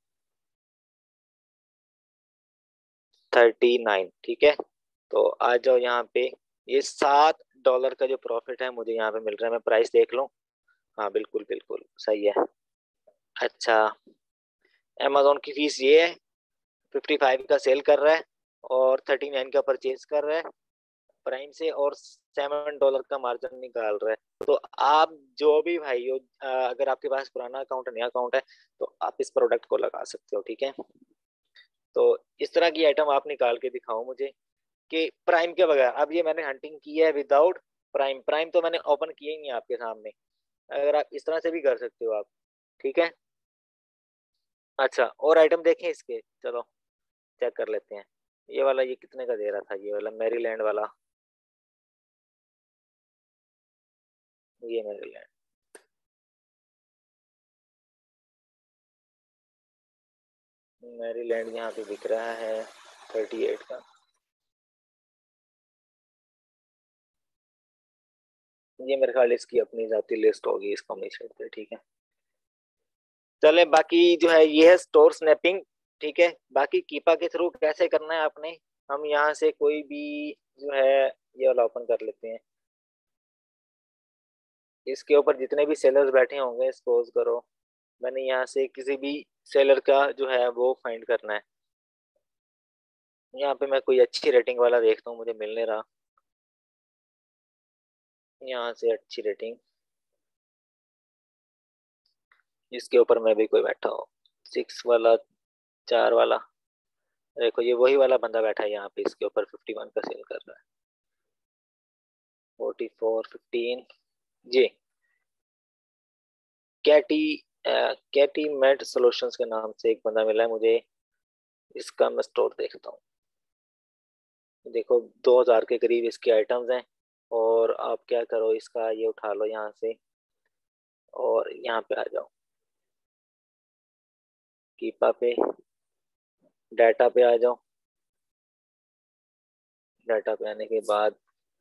39, ठीक है। तो आ जाओ यहाँ पे, ये $7 का जो प्रॉफिट है मुझे यहाँ पे मिल रहा है। मैं प्राइस देख लूँ, हाँ बिल्कुल बिल्कुल सही है। अच्छा, अमेजोन की फीस ये है, 55 का सेल कर रहा है और 39 का परचेज कर रहा है प्राइम से, और $7 का मार्जिन निकाल रहा है। तो आप जो भी भाई हो, अगर आपके पास पुराना अकाउंट नया अकाउंट है तो आप इस प्रोडक्ट को लगा सकते हो, ठीक है। तो इस तरह की आइटम आप निकाल के दिखाओ मुझे कि प्राइम के बगैर। अब ये मैंने हंटिंग की है विदाउट प्राइम, प्राइम तो मैंने ओपन किया ही नहीं आपके सामने। अगर आप इस तरह से भी कर सकते हो आप, ठीक है। अच्छा, और आइटम देखें इसके, चलो चेक कर लेते हैं। ये वाला ये कितने का दे रहा था, ये वाला मैरीलैंड वाला, ये मैरीलैंड, मैरीलैंड यहाँ पे बिक रहा है 38 का। ये मेरे ख्याल इसकी अपनी जाती लिस्ट होगी, इसको हम नहीं छेड़ते, ठीक है। चले बाकी जो है ये है स्टोर स्नैपिंग, ठीक है। बाकी कीपा के थ्रू कैसे करना है आपने, हम यहाँ से कोई भी जो है ये वाला ओपन कर लेते हैं। इसके ऊपर जितने भी सेलर्स बैठे होंगे सपोज करो मैंने यहाँ से किसी भी सेलर का जो है वो फाइंड करना है। यहाँ पे मैं कोई अच्छी रेटिंग वाला देखता हूँ, मुझे मिल नहीं रहा। यहाँ से अच्छी रेटिंग जिसके ऊपर मैं भी कोई बैठा हो, 6 वाला, 4 वाला, देखो ये वही वाला बंदा बैठा है यहाँ पे, इसके ऊपर 51 का सेल कर रहा है, 44, 15, जी, कैटी कैटी मेड सॉल्यूशंस के नाम से एक बंदा मिला है मुझे। इसका मैं स्टोर देखता हूँ। देखो 2000 के करीब इसके आइटम्स हैं। और आप क्या करो, इसका ये उठा लो यहाँ से और यहाँ पे आ जाओ, कीपा पे, डाटा पे आ जाओ। डाटा पे आने के बाद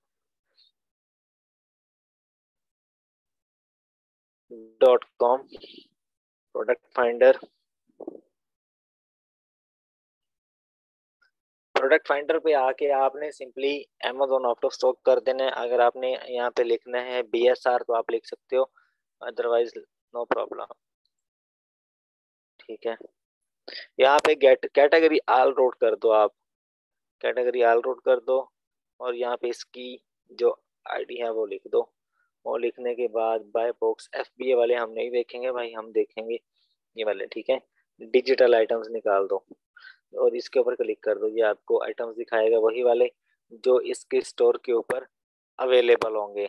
.com, product finder. Product finder पे आके आपने सिंपली Amazon ऑटो स्टॉक कर देना है। अगर आपने यहाँ पे लिखना है BSR तो आप लिख सकते हो, अदरवाइज नो प्रॉब्लम। ठीक है, यहाँ पे गेट कैटेगरी ऑल रोड कर दो आप, कैटेगरी ऑल रोड कर दो। और यहाँ पे इसकी जो आईडी है वो लिख दो। वो लिखने के बाद बाय बॉक्स FBA वाले हम नहीं देखेंगे भाई, हम देखेंगे ये वाले। ठीक है, डिजिटल आइटम्स निकाल दो और इसके ऊपर क्लिक कर दो। ये आपको आइटम्स दिखाएगा वही वाले जो इसके स्टोर के ऊपर अवेलेबल होंगे।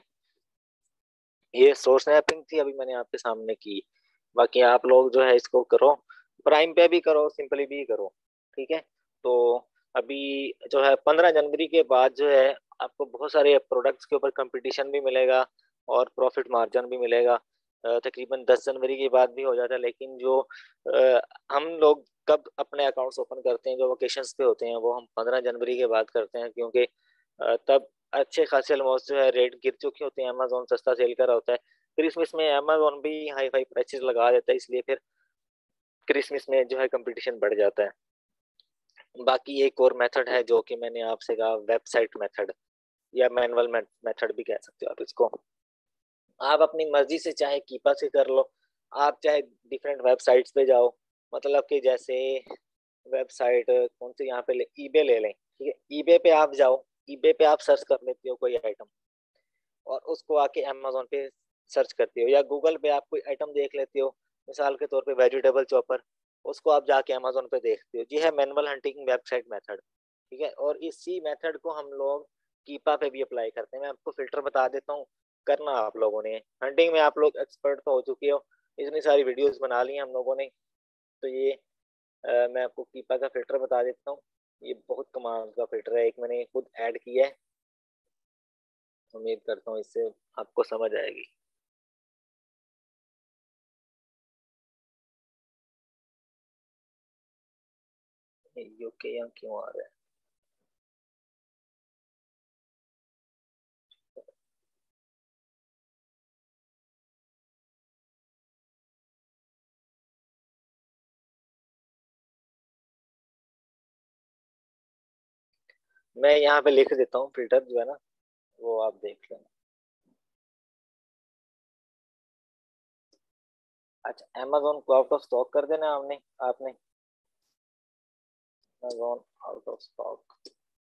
ये सोर्स मैपिंग थी अभी मैंने आपके सामने की। बाकी आप लोग जो है इसको करो, प्राइम पे भी करो, सिंपली भी करो। ठीक है, तो अभी जो है 15 जनवरी के बाद जो है आपको बहुत सारे प्रोडक्ट्स के ऊपर कंपटीशन भी मिलेगा और प्रॉफिट मार्जिन भी मिलेगा। तकरीबन 10 जनवरी के बाद भी हो जाता है, लेकिन जो हम लोग कब अपने अकाउंट्स ओपन करते हैं, जो वोकेशंस पे होते हैं, वो हम 15 जनवरी के बाद करते हैं, क्योंकि तब अच्छे खासे ऑलमोस्ट जो है रेट गिर चुके होते हैं। अमेजोन सस्ता सेल कर रहा होता है। क्रिसमस में अमेजोन भी हाई फाई प्राइसेस लगा देता है, इसलिए फिर क्रिसमस में जो है कंपटीशन बढ़ जाता है। बाकी एक और मेथड है जो कि मैंने आपसे कहा, वेबसाइट मेथड या मैनुअल मेथड भी कह सकते हो आप इसको। आप अपनी मर्जी से चाहे कीपा से कर लो, आप चाहे डिफरेंट वेबसाइट्स पे जाओ। मतलब कि जैसे वेबसाइट कौन सी, यहाँ पे ईबे ले लें। ठीक है, ईबे पे आप जाओ, ईबे पे आप सर्च कर लेते हो कोई आइटम और उसको आके अमेजोन पे सर्च करते हो, या गूगल पे आप कोई आइटम देख लेते हो, मिसाल के तौर पे वेजिटेबल चॉपर, उसको आप जाके अमेजोन पे देखते हो। ये है मैनुअल हंटिंग वेबसाइट मेथड। ठीक है, और इसी मेथड को हम लोग कीपा पे भी अप्लाई करते हैं। मैं आपको फिल्टर बता देता हूँ, करना आप लोगों ने। हंटिंग में आप लोग एक्सपर्ट तो हो चुके हो, इतनी सारी वीडियोस बना ली हैं हम लोगों ने। तो ये मैं आपको कीपा का फिल्टर बता देता हूँ। ये बहुत कमाल का फिल्टर है, एक मैंने खुद ऐड किया है। उम्मीद करता हूँ इससे आपको समझ आएगी। यूके यहाँ क्यों आ रहा है? मैं यहाँ पे लिख देता हूँ फिल्टर जो है ना, वो आप देख लेना। अच्छा, अमेजोन को आउट ऑफ स्टॉक कर देना हमने, आपने Amazon out of stock.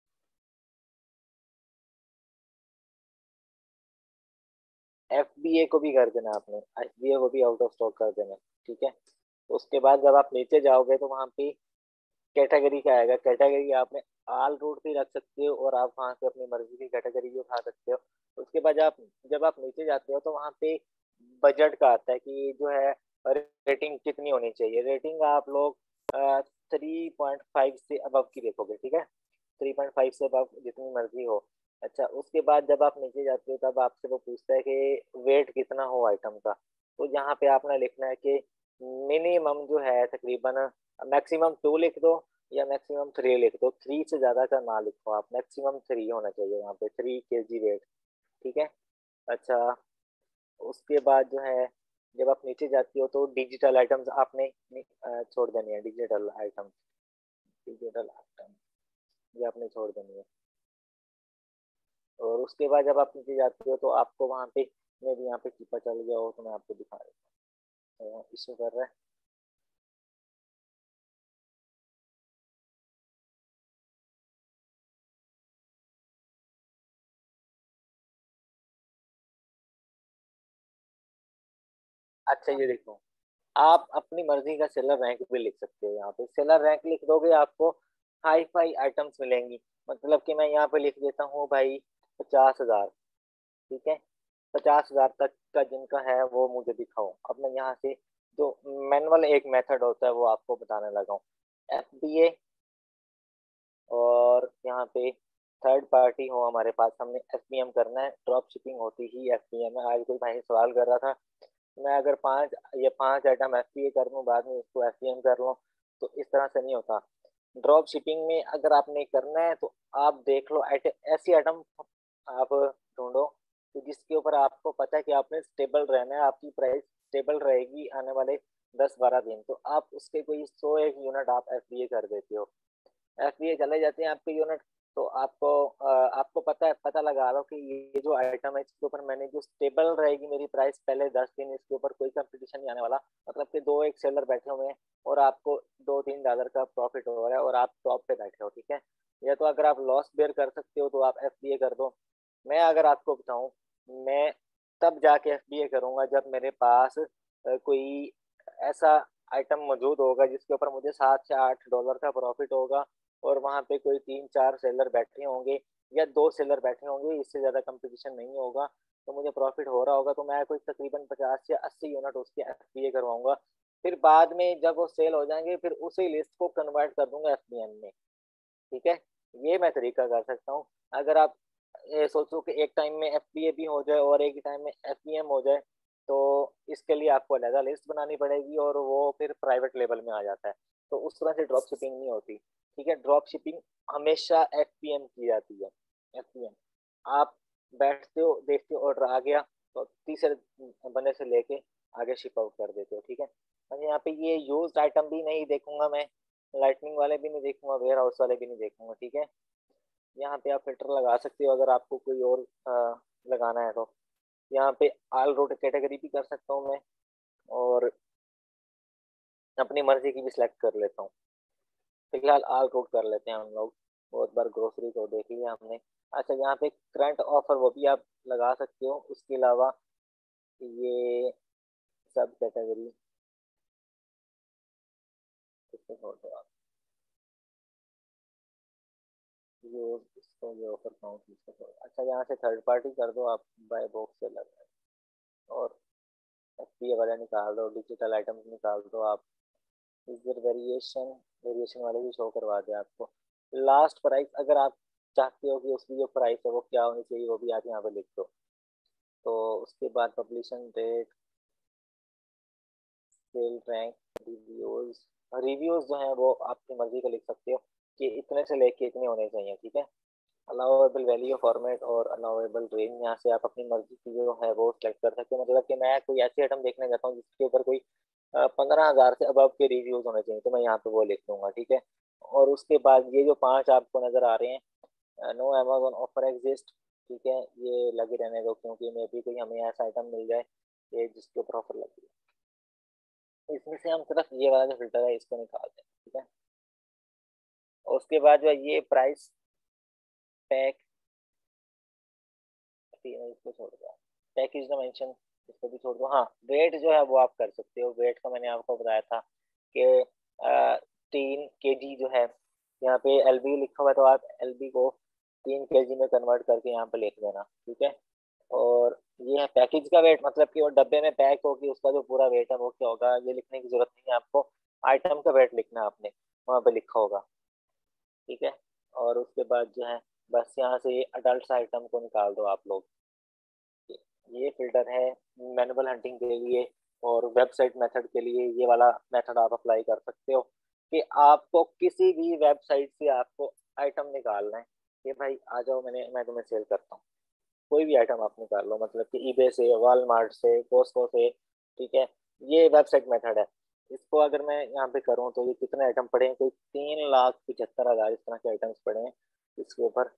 FBA को भी कर देना आपने, FBA को भी आउट ऑफ स्टॉक कर देना। ठीक है, उसके बाद जब आप नीचे जाओगे तो वहाँ पे कैटेगरी का आएगा। कैटेगरी आपने ऑल रूट भी रख सकते हो और आप वहाँ से अपनी मर्जी की कैटेगरी भी उठा सकते हो। उसके बाद जब आप नीचे जाते हो तो वहाँ पे बजट का आता है कि जो है रेटिंग कितनी होनी चाहिए। रेटिंग आप लोग 3.5 से अबव की देखोगे। ठीक है, 3.5 से अबव जितनी मर्जी हो। अच्छा, उसके बाद जब आप नीचे जाते हो तब आपसे वो पूछता है कि वेट कितना हो आइटम का। तो यहाँ पे आपने लिखना है कि मिनिमम जो है तकरीबन, मैक्सिमम 2 लिख दो या मैक्सिमम 3 लिख दो। 3 से ज्यादा का ना लिखो आप, मैक्सिमम 3 होना चाहिए यहाँ पे, 3 kg वेट। ठीक है, अच्छा, उसके बाद जो है जब आप नीचे जाती हो तो डिजिटल आइटम्स आपने छोड़ देनी है। डिजिटल आइटम, डिजिटल आइटम ये आपने छोड़ देनी है। और उसके बाद जब आप नीचे जाते हो तो आपको वहाँ पे, मैं भी यहाँ पे कीपा चल गया हो तो मैं आपको दिखा देता हूँ। इशू कर रहा है। अच्छा, ये देखो, आप अपनी मर्जी का सेलर रैंक भी लिख सकते हो। यहाँ पे सेलर रैंक लिख दोगे आपको हाई फाई आइटम्स मिलेंगी। मतलब कि मैं यहाँ पे लिख देता हूँ भाई 50,000। ठीक है, 50,000 तक का जिनका है वो मुझे दिखाओ। अब मैं यहाँ से जो मैनुअल एक मेथड होता है वो आपको बताने लगा हूँ। FBA, और यहाँ पे थर्ड पार्टी हो हमारे पास, हमने FBM करना है। ड्रॉप शिपिंग होती ही FBM है। आज कोई भाई सवाल कर रहा था, मैं अगर ये पांच आइटम FBA कर लूँ, बाद में उसको FBM कर लूँ, तो इस तरह से नहीं होता। ड्रॉप शिपिंग में अगर आपने करना है तो आप देख लो, ऐसी आइटम आप ढूंढो कि जिसके ऊपर आपको पता है कि आपने स्टेबल रहना है, आपकी प्राइस स्टेबल रहेगी आने वाले 10-12 दिन, तो आप उसके कोई 100 एक यूनिट आप FBA कर देते हो। FBA चले जाते हैं आपके यूनिट, तो आपको पता लगा लो कि ये जो आइटम है इसके ऊपर मैंने जो स्टेबल रहेगी मेरी प्राइस पहले 10 दिन, इसके ऊपर कोई कंपटीशन नहीं आने वाला। मतलब कि दो एक सेलर बैठे हुए हैं और आपको $2-3 का प्रॉफिट हो रहा है और आप टॉप पे बैठे हो, ठीक है। या तो अगर आप लॉस बेयर कर सकते हो तो आप FBA कर दो। मैं अगर आपको बताऊं, मैं तब जाके FBA करूंगा जब मेरे पास कोई ऐसा आइटम मौजूद होगा जिसके ऊपर मुझे $7 से $8 का प्रॉफिट होगा, और वहां पे कोई 3-4 सेलर बैठे होंगे या 2 सेलर बैठे होंगे, इससे ज्यादा कंपटीशन नहीं होगा, तो मुझे प्रॉफिट हो रहा होगा, तो मैं कोई तकरीबन 50 या 80 यूनिट उसके FBA करवाऊंगा। फिर बाद में जब वो सेल हो जाएंगे फिर उसी लिस्ट को कन्वर्ट कर दूंगा FBM में, ठीक है। ये मैं तरीका कर सकता हूँ। अगर आप ये सोचो कि एक टाइम में FBA भी हो जाए और एक ही टाइम में FBM हो जाए, तो इसके लिए आपको अलग लिस्ट बनानी पड़ेगी और वो फिर प्राइवेट लेवल में आ जाता है, तो उस तरह से ड्रॉप शिपिंग नहीं होती, ठीक है। ड्रॉप शिपिंग हमेशा FBM की जाती है। FBM आप बैठते हो, देखते हो ऑर्डर आ गया, तो तीसरे बंदे से लेके आगे शिप आउट कर देते हो, ठीक है। और यहाँ पे ये यूज आइटम भी नहीं देखूंगा मैं, लाइटनिंग वाले भी नहीं देखूंगा, वेयर हाउस वाले भी नहीं देखूंगा, ठीक है। यहाँ पे आप फिल्टर लगा सकते हो अगर आपको कोई और लगाना है तो। यहाँ पे ऑल रोड कैटेगरी भी कर सकता हूँ मैं, और अपनी मर्जी की भी सिलेक्ट कर लेता हूँ। फिलहाल ऑल रोड कर लेते हैं हम लोग। बहुत बार ग्रोसरी को देख लिया हमने। अच्छा, यहाँ पे करंट ऑफर वो भी आप लगा सकते हो। उसके अलावा ये सब कैटेगरी इसको छोड़ दो आप, ये इसको ये ऑफर काउंट इसको छोड़ दो। अच्छा, यहाँ से थर्ड पार्टी कर दो आप, बाय बॉक्स से लगा, और FBA वाला निकाल दो, डिजिटल आइटम्स निकाल दो आप। इधर वेरिएशन, वेरिएशन वाले भी शो करवा दे आपको। लास्ट प्राइस अगर आप चाहते हो कि उसकी जो प्राइस है वो क्या होनी चाहिए, वो भी आप यहाँ पे लिख दो। तो उसके बाद publication date, sale rank, reviews. Reviews जो है वो आपकी मर्जी का लिख सकते हो कि इतने से लेके इतने होने चाहिए, ठीक है। अलाउेबल वैल्यू फॉर्मेट और अलाउेबल रेंज, यहाँ से आप अपनी मर्जी की जो है वो सिलेक्ट कर सकते हो। मतलब कि मैं कोई ऐसी आइटम देखने जाता हूँ जिसके ऊपर कोई 15,000 से अबव के रिव्यूज होने चाहिए, तो मैं यहाँ पे वो लिख दूंगा, ठीक है। और उसके बाद ये जो पांच आपको नजर आ रहे हैं, नो अमेजोन ऑफर एग्जिस्ट, ठीक है, ये लगे रहने दो, क्योंकि मे भी कोई हमें ऐसा आइटम मिल जाए ये जिसके ऊपर ऑफर लगी है। इसमें से हम सिर्फ ये वाला जो फिल्टर है इसको निकाल दें, ठीक है। और उसके बाद जो है ये प्राइस पैक, इसको छोड़ दो, पैकेज डायमेंशन इसको भी छोड़ दो। हाँ, वेट जो है वो आप कर सकते हो। वेट का मैंने आपको बताया था कि 3 kg जो है, यहाँ पे LB लिखा हुआ है तो आप LB को 3 kg में कन्वर्ट करके यहाँ पे लिख देना, ठीक है। और ये है पैकेज का वेट, मतलब कि वो डब्बे में पैक होगी उसका जो पूरा वेट है वो क्या होगा, ये लिखने की जरूरत नहीं है आपको। आइटम का वेट लिखना है आपने, वहाँ पे लिखा होगा, ठीक है। और उसके बाद जो है बस यहाँ से ये अडल्ट आइटम को निकाल दो आप लोग। ये फिल्टर है मैनुअल हंटिंग के लिए, और वेबसाइट मेथड के लिए ये वाला मेथड आप अप्लाई कर सकते हो कि आपको किसी भी वेबसाइट से आपको आइटम निकालना है कि भाई आ जाओ, मैं तुम्हें सेल करता हूँ। कोई भी आइटम आप निकाल लो, मतलब कि ईबे से, वॉलमार्ट से, कोस्को से, ठीक है। ये वेबसाइट मेथड है। इसको अगर मैं यहाँ पे करूँ तो ये कितने आइटम पड़े हैं, कोई 3,75,000 इस तरह के आइटम्स पड़े हैं इसके ऊपर,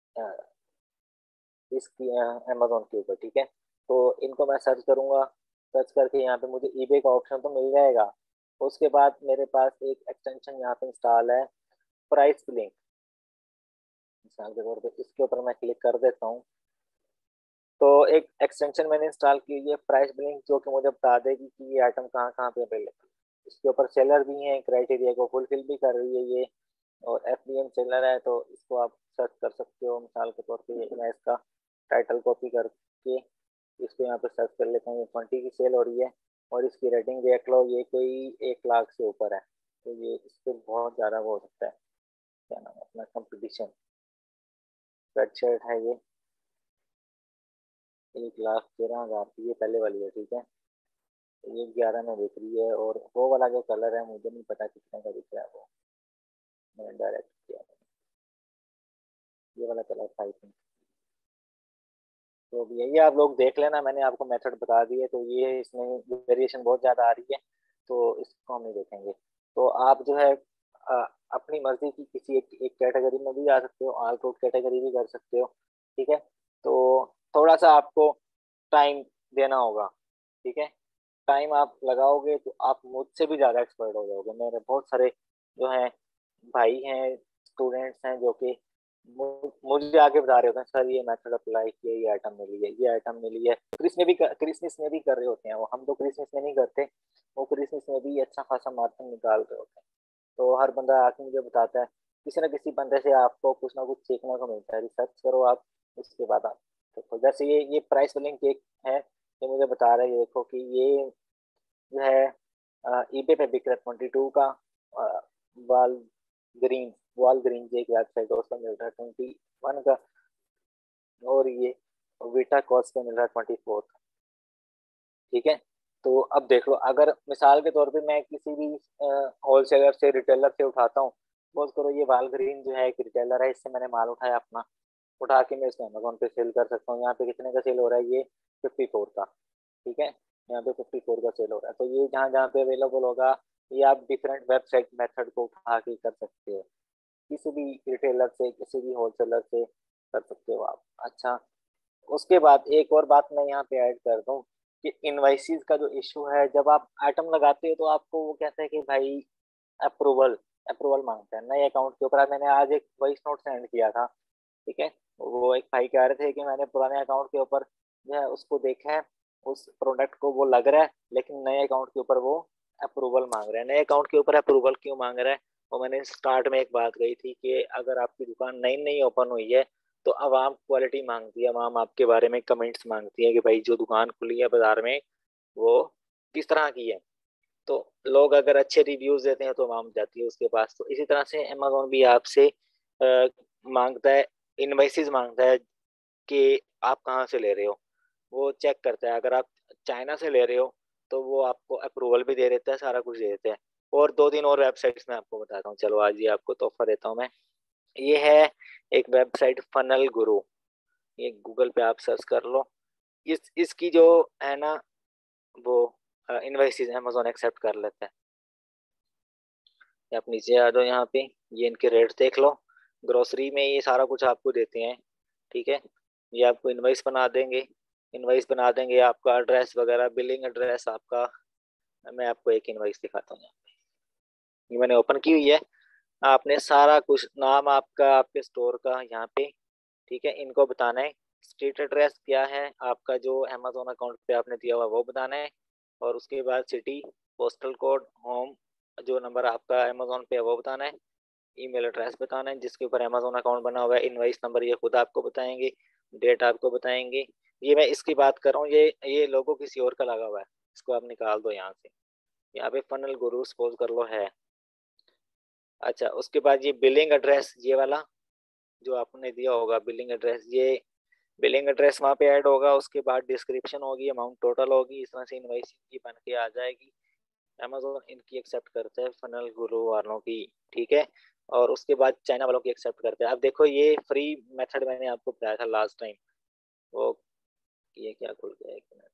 इसकी अमेजोन के ऊपर, ठीक है। तो इनको मैं सर्च करूंगा, सर्च करके यहाँ पे मुझे ईबे का ऑप्शन तो मिल जाएगा। उसके बाद मेरे पास एक एक्सटेंशन यहाँ पे इंस्टॉल है, प्राइस लिंक। मिसाल के तौर पे इसके ऊपर मैं क्लिक कर देता हूँ, तो एक एक्सटेंशन मैंने इंस्टॉल की है प्राइस ब्लिंक, जो कि मुझे बता देगी कि ये आइटम कहाँ कहाँ पे अवेलेबल है। इसके ऊपर सेलर भी हैं, क्राइटेरिया को फुलफिल भी कर रही है ये, और FBM सेलर है, तो इसको आप सर्च कर सकते हो। मिसाल के तौर पे मैं इसका टाइटल कॉपी करके इसको यहाँ पे सर्च कर लेते हैं। ये 20 की सेल हो रही है और इसकी रेटिंग देख लो, ये कोई 1 लाख से ऊपर है। तो ये इस पर बहुत ज़्यादा वो हो सकता है, क्या नाम है अपना, कंपटीशन। रेड शर्ट है ये, 1,13,000 की, ये पहले वाली है, ठीक है। तो ये 11 में बिक रही है। और वो वाला जो कलर है मुझे नहीं पता कितने का बिक रहा है वो, मैंने डायरेक्ट किया। ये वाला कलर 5। तो भी ये आप लोग देख लेना, मैंने आपको मेथड बता दिए। तो ये इसमें वेरिएशन बहुत ज़्यादा आ रही है, तो इसको हम नहीं देखेंगे। तो आप जो है अपनी मर्जी की किसी एक कैटेगरी में भी आ सकते हो, ऑल रोड कैटेगरी भी कर सकते हो, ठीक है। तो थोड़ा सा आपको टाइम देना होगा, ठीक है। टाइम आप लगाओगे तो आप मुझसे भी ज़्यादा एक्सपर्ट हो जाओगे। मेरे बहुत सारे जो हैं भाई हैं, स्टूडेंट्स हैं, जो कि मुझे आगे बता रहे होते हैं, सर ये मेथड अप्लाई किया, ये आइटम मिली है, ये आइटम मिली है। क्रिसमस में भी कर रहे होते हैं वो, हम तो क्रिसमस में नहीं करते, वो क्रिसमस में भी अच्छा खासा मार्जिन निकाल रहे होते हैं। तो हर बंदा आके मुझे बताता है, किसी ना किसी बंदे से आपको कुछ ना कुछ सीखने को मिलता है। रिसर्च करो आप, उसके बाद आप देखो। जैसे ये प्राइस बिलिंग केक है, ये मुझे बता रहा है, ये देखो कि ये जो है ईबे पे बिक रहा है 22 का। वाल ग्रीन वॉल ग्रीन एक वेबसाइट है, उसका मिल रहा है 21 का। और ये वीटा कॉस्ट पे मिल रहा है 24 का, ठीक है। तो अब देख लो, अगर मिसाल के तौर पे मैं किसी भी होलसेलर से, रिटेलर से उठाता हूँ, सपोज करो ये वाल ग्रीन जो है एक रिटेलर है, इससे मैंने माल उठाया अपना, उठा के मैं इसको अमेजोन पे सेल कर सकता हूँ। यहाँ पे कितने का सेल हो रहा है, ये 54 का, ठीक है। यहाँ पे 54 का सेल हो रहा है। तो ये जहाँ जहाँ पे अवेलेबल होगा, ये आप डिफरेंट वेबसाइट मेथड को उठा के कर सकते हो, किसी भी रिटेलर से, किसी भी होलसेलर से कर सकते हो आप। अच्छा, उसके बाद एक और बात मैं यहाँ पे ऐड कर दूँ कि इनवाइसिस का जो इशू है, जब आप आइटम लगाते हो तो आपको वो कहता है कि भाई अप्रूवल अप्रूवल मांगता है नए अकाउंट के ऊपर। मैंने आज एक वॉइस नोट सेंड किया था, ठीक है। वो एक भाई कह रहे थे कि मैंने पुराने अकाउंट के ऊपर जो है उसको देखा है, उस प्रोडक्ट को वो लग रहा है, लेकिन नए अकाउंट के ऊपर वो अप्रूवल मांग रहा है। नए अकाउंट के ऊपर अप्रूवल क्यों मांग रहा है? वो मैंने स्टार्ट में एक बात कही थी कि अगर आपकी दुकान नई नई ओपन हुई है तो आवाम क्वालिटी मांगती है, आवाम आपके बारे में कमेंट्स मांगती है कि भाई जो दुकान खुली है बाजार में वो किस तरह की है। तो लोग अगर अच्छे रिव्यूज देते हैं तो आवाम जाती है उसके पास। तो इसी तरह से अमेजोन भी आपसे मांगता है, इनवॉइसेस मांगता है कि आप कहाँ से ले रहे हो। वो चेक करता है, अगर आप चाइना से ले रहे हो तो वो आपको अप्रूवल भी दे देता है, सारा कुछ दे देता है। और 2 3 और वेबसाइट्स में आपको बताता हूँ, चलो आज ये आपको तोहफा देता हूँ मैं। ये है एक वेबसाइट फनल गुरु, ये गूगल पे आप सर्च कर लो। इसकी जो है ना वो इनवॉइसेस अमेजोन एक्सेप्ट कर लेता है। आप नीचे आ जाओ यहाँ पे, ये इनके रेट देख लो। ग्रोसरी में ये सारा कुछ आपको देते हैं, ठीक है। ये आपको इनवॉइस बना देंगे, इनवॉइस बना देंगे, आपका एड्रेस वगैरह, बिलिंग एड्रेस आपका। मैं आपको एक इनवॉइस दिखाता हूँ यहाँ पे, ये मैंने ओपन की हुई है। आपने सारा कुछ, नाम आपका, आपके स्टोर का यहाँ पे, ठीक है, इनको बताना है। स्ट्रीट एड्रेस क्या है आपका, जो अमेजोन अकाउंट पे आपने दिया हुआ वो बताना है। और उसके बाद सिटी, पोस्टल कोड, होम, जो नंबर आपका अमेजोन पे है वो बताना है। ईमेल एड्रेस बताना है जिसके ऊपर अमेजोन अकाउंट बना हुआ है। इनवाइस नंबर ये खुद आपको बताएंगे, डेट आपको बताएंगे। ये मैं इसकी बात कर रहा हूँ, ये लोगो किसी और का लगा हुआ है, इसको आप निकाल दो यहाँ से। यहाँ पे फनल गुरु सपोज कर लो है। अच्छा, उसके बाद ये बिलिंग एड्रेस, ये वाला जो आपने दिया होगा बिलिंग एड्रेस, ये बिलिंग एड्रेस वहाँ पे ऐड होगा। उसके बाद डिस्क्रिप्शन होगी, अमाउंट टोटल होगी, इस तरह से इनवाइस की बन के आ जाएगी। अमेजोन इनकी एक्सेप्ट करता है, फनल गुरु वालों की, ठीक है। और उसके बाद चाइना वालों की एक्सेप्ट करते हैं। अब देखो ये फ्री मेथड मैंने आपको बताया था लास्ट टाइम, वो ये क्या खुल गया, 1 मिनट।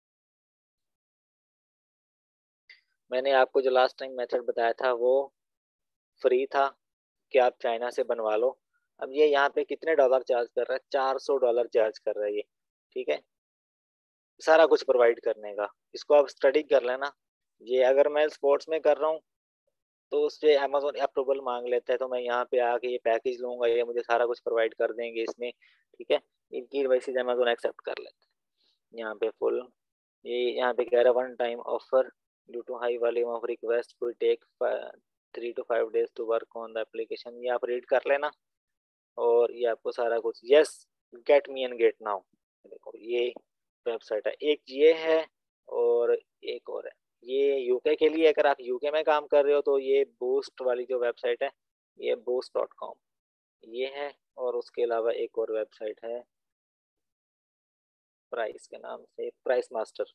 मैंने आपको जो लास्ट टाइम मेथड बताया था वो फ्री था कि आप चाइना से बनवा लो। अब ये यहाँ पे कितने डॉलर चार्ज कर रहा है, $400 चार्ज कर रहा है ये, ठीक है, सारा कुछ प्रोवाइड करने का। इसको आप स्टडी कर लेना। ये अगर मैं स्पोर्ट्स में कर रहा हूँ तो उससे अमेजोन अप्रूवल मांग लेता है, तो मैं यहाँ पे आके ये पैकेज लूंगा, ये मुझे सारा कुछ प्रोवाइड कर देंगे इसमें, ठीक है। इनकी वैसे अमेजोन एक्सेप्ट कर लेता है। यहाँ पे फुल, ये यहाँ पे कह रहा है one time offer due to high volume of request will take 3 to 5 days to work on the application. ये आप रीड कर लेना और ये आपको सारा कुछ, yes get me and get now. देखो ये वेबसाइट है, एक ये है और एक और है। ये यूके के लिए, अगर आप यूके में काम कर रहे हो तो ये बूस्ट वाली जो वेबसाइट है ये boost.com ये है। और उसके अलावा एक और वेबसाइट है प्राइस के नाम से, प्राइस मास्टर।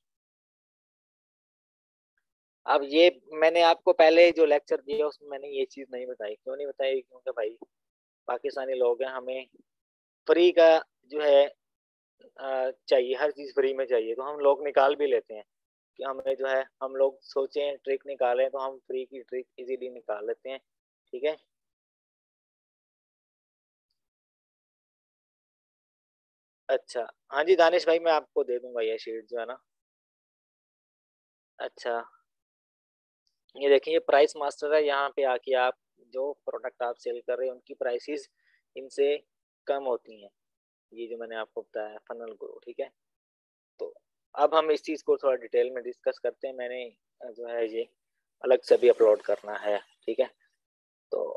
अब ये मैंने आपको पहले जो लेक्चर दिया उसमें मैंने ये चीज़ नहीं बताई, क्यों नहीं बताई, क्योंकि भाई पाकिस्तानी लोग हैं, हमें फ्री का जो है चाहिए, हर चीज़ फ्री में चाहिए, तो हम लोग निकाल भी लेते हैं कि हमें जो है, हम लोग सोचें ट्रिक निकालें तो हम फ्री की ट्रिक इजीली निकाल लेते हैं। ठीक है। अच्छा, हाँ जी दानिश भाई, मैं आपको दे दूंगा ये शीट जो है ना। अच्छा, ये देखिए, ये प्राइस मास्टर है, यहाँ पे आके आप जो प्रोडक्ट आप सेल कर रहे हैं उनकी प्राइसेस इनसे कम होती हैं, ये जो मैंने आपको बताया फनल ग्रो। ठीक है। तो अब हम इस चीज़ को थोड़ा डिटेल में डिस्कस करते हैं। मैंने जो है ये अलग से भी अपलोड करना है। ठीक है। तो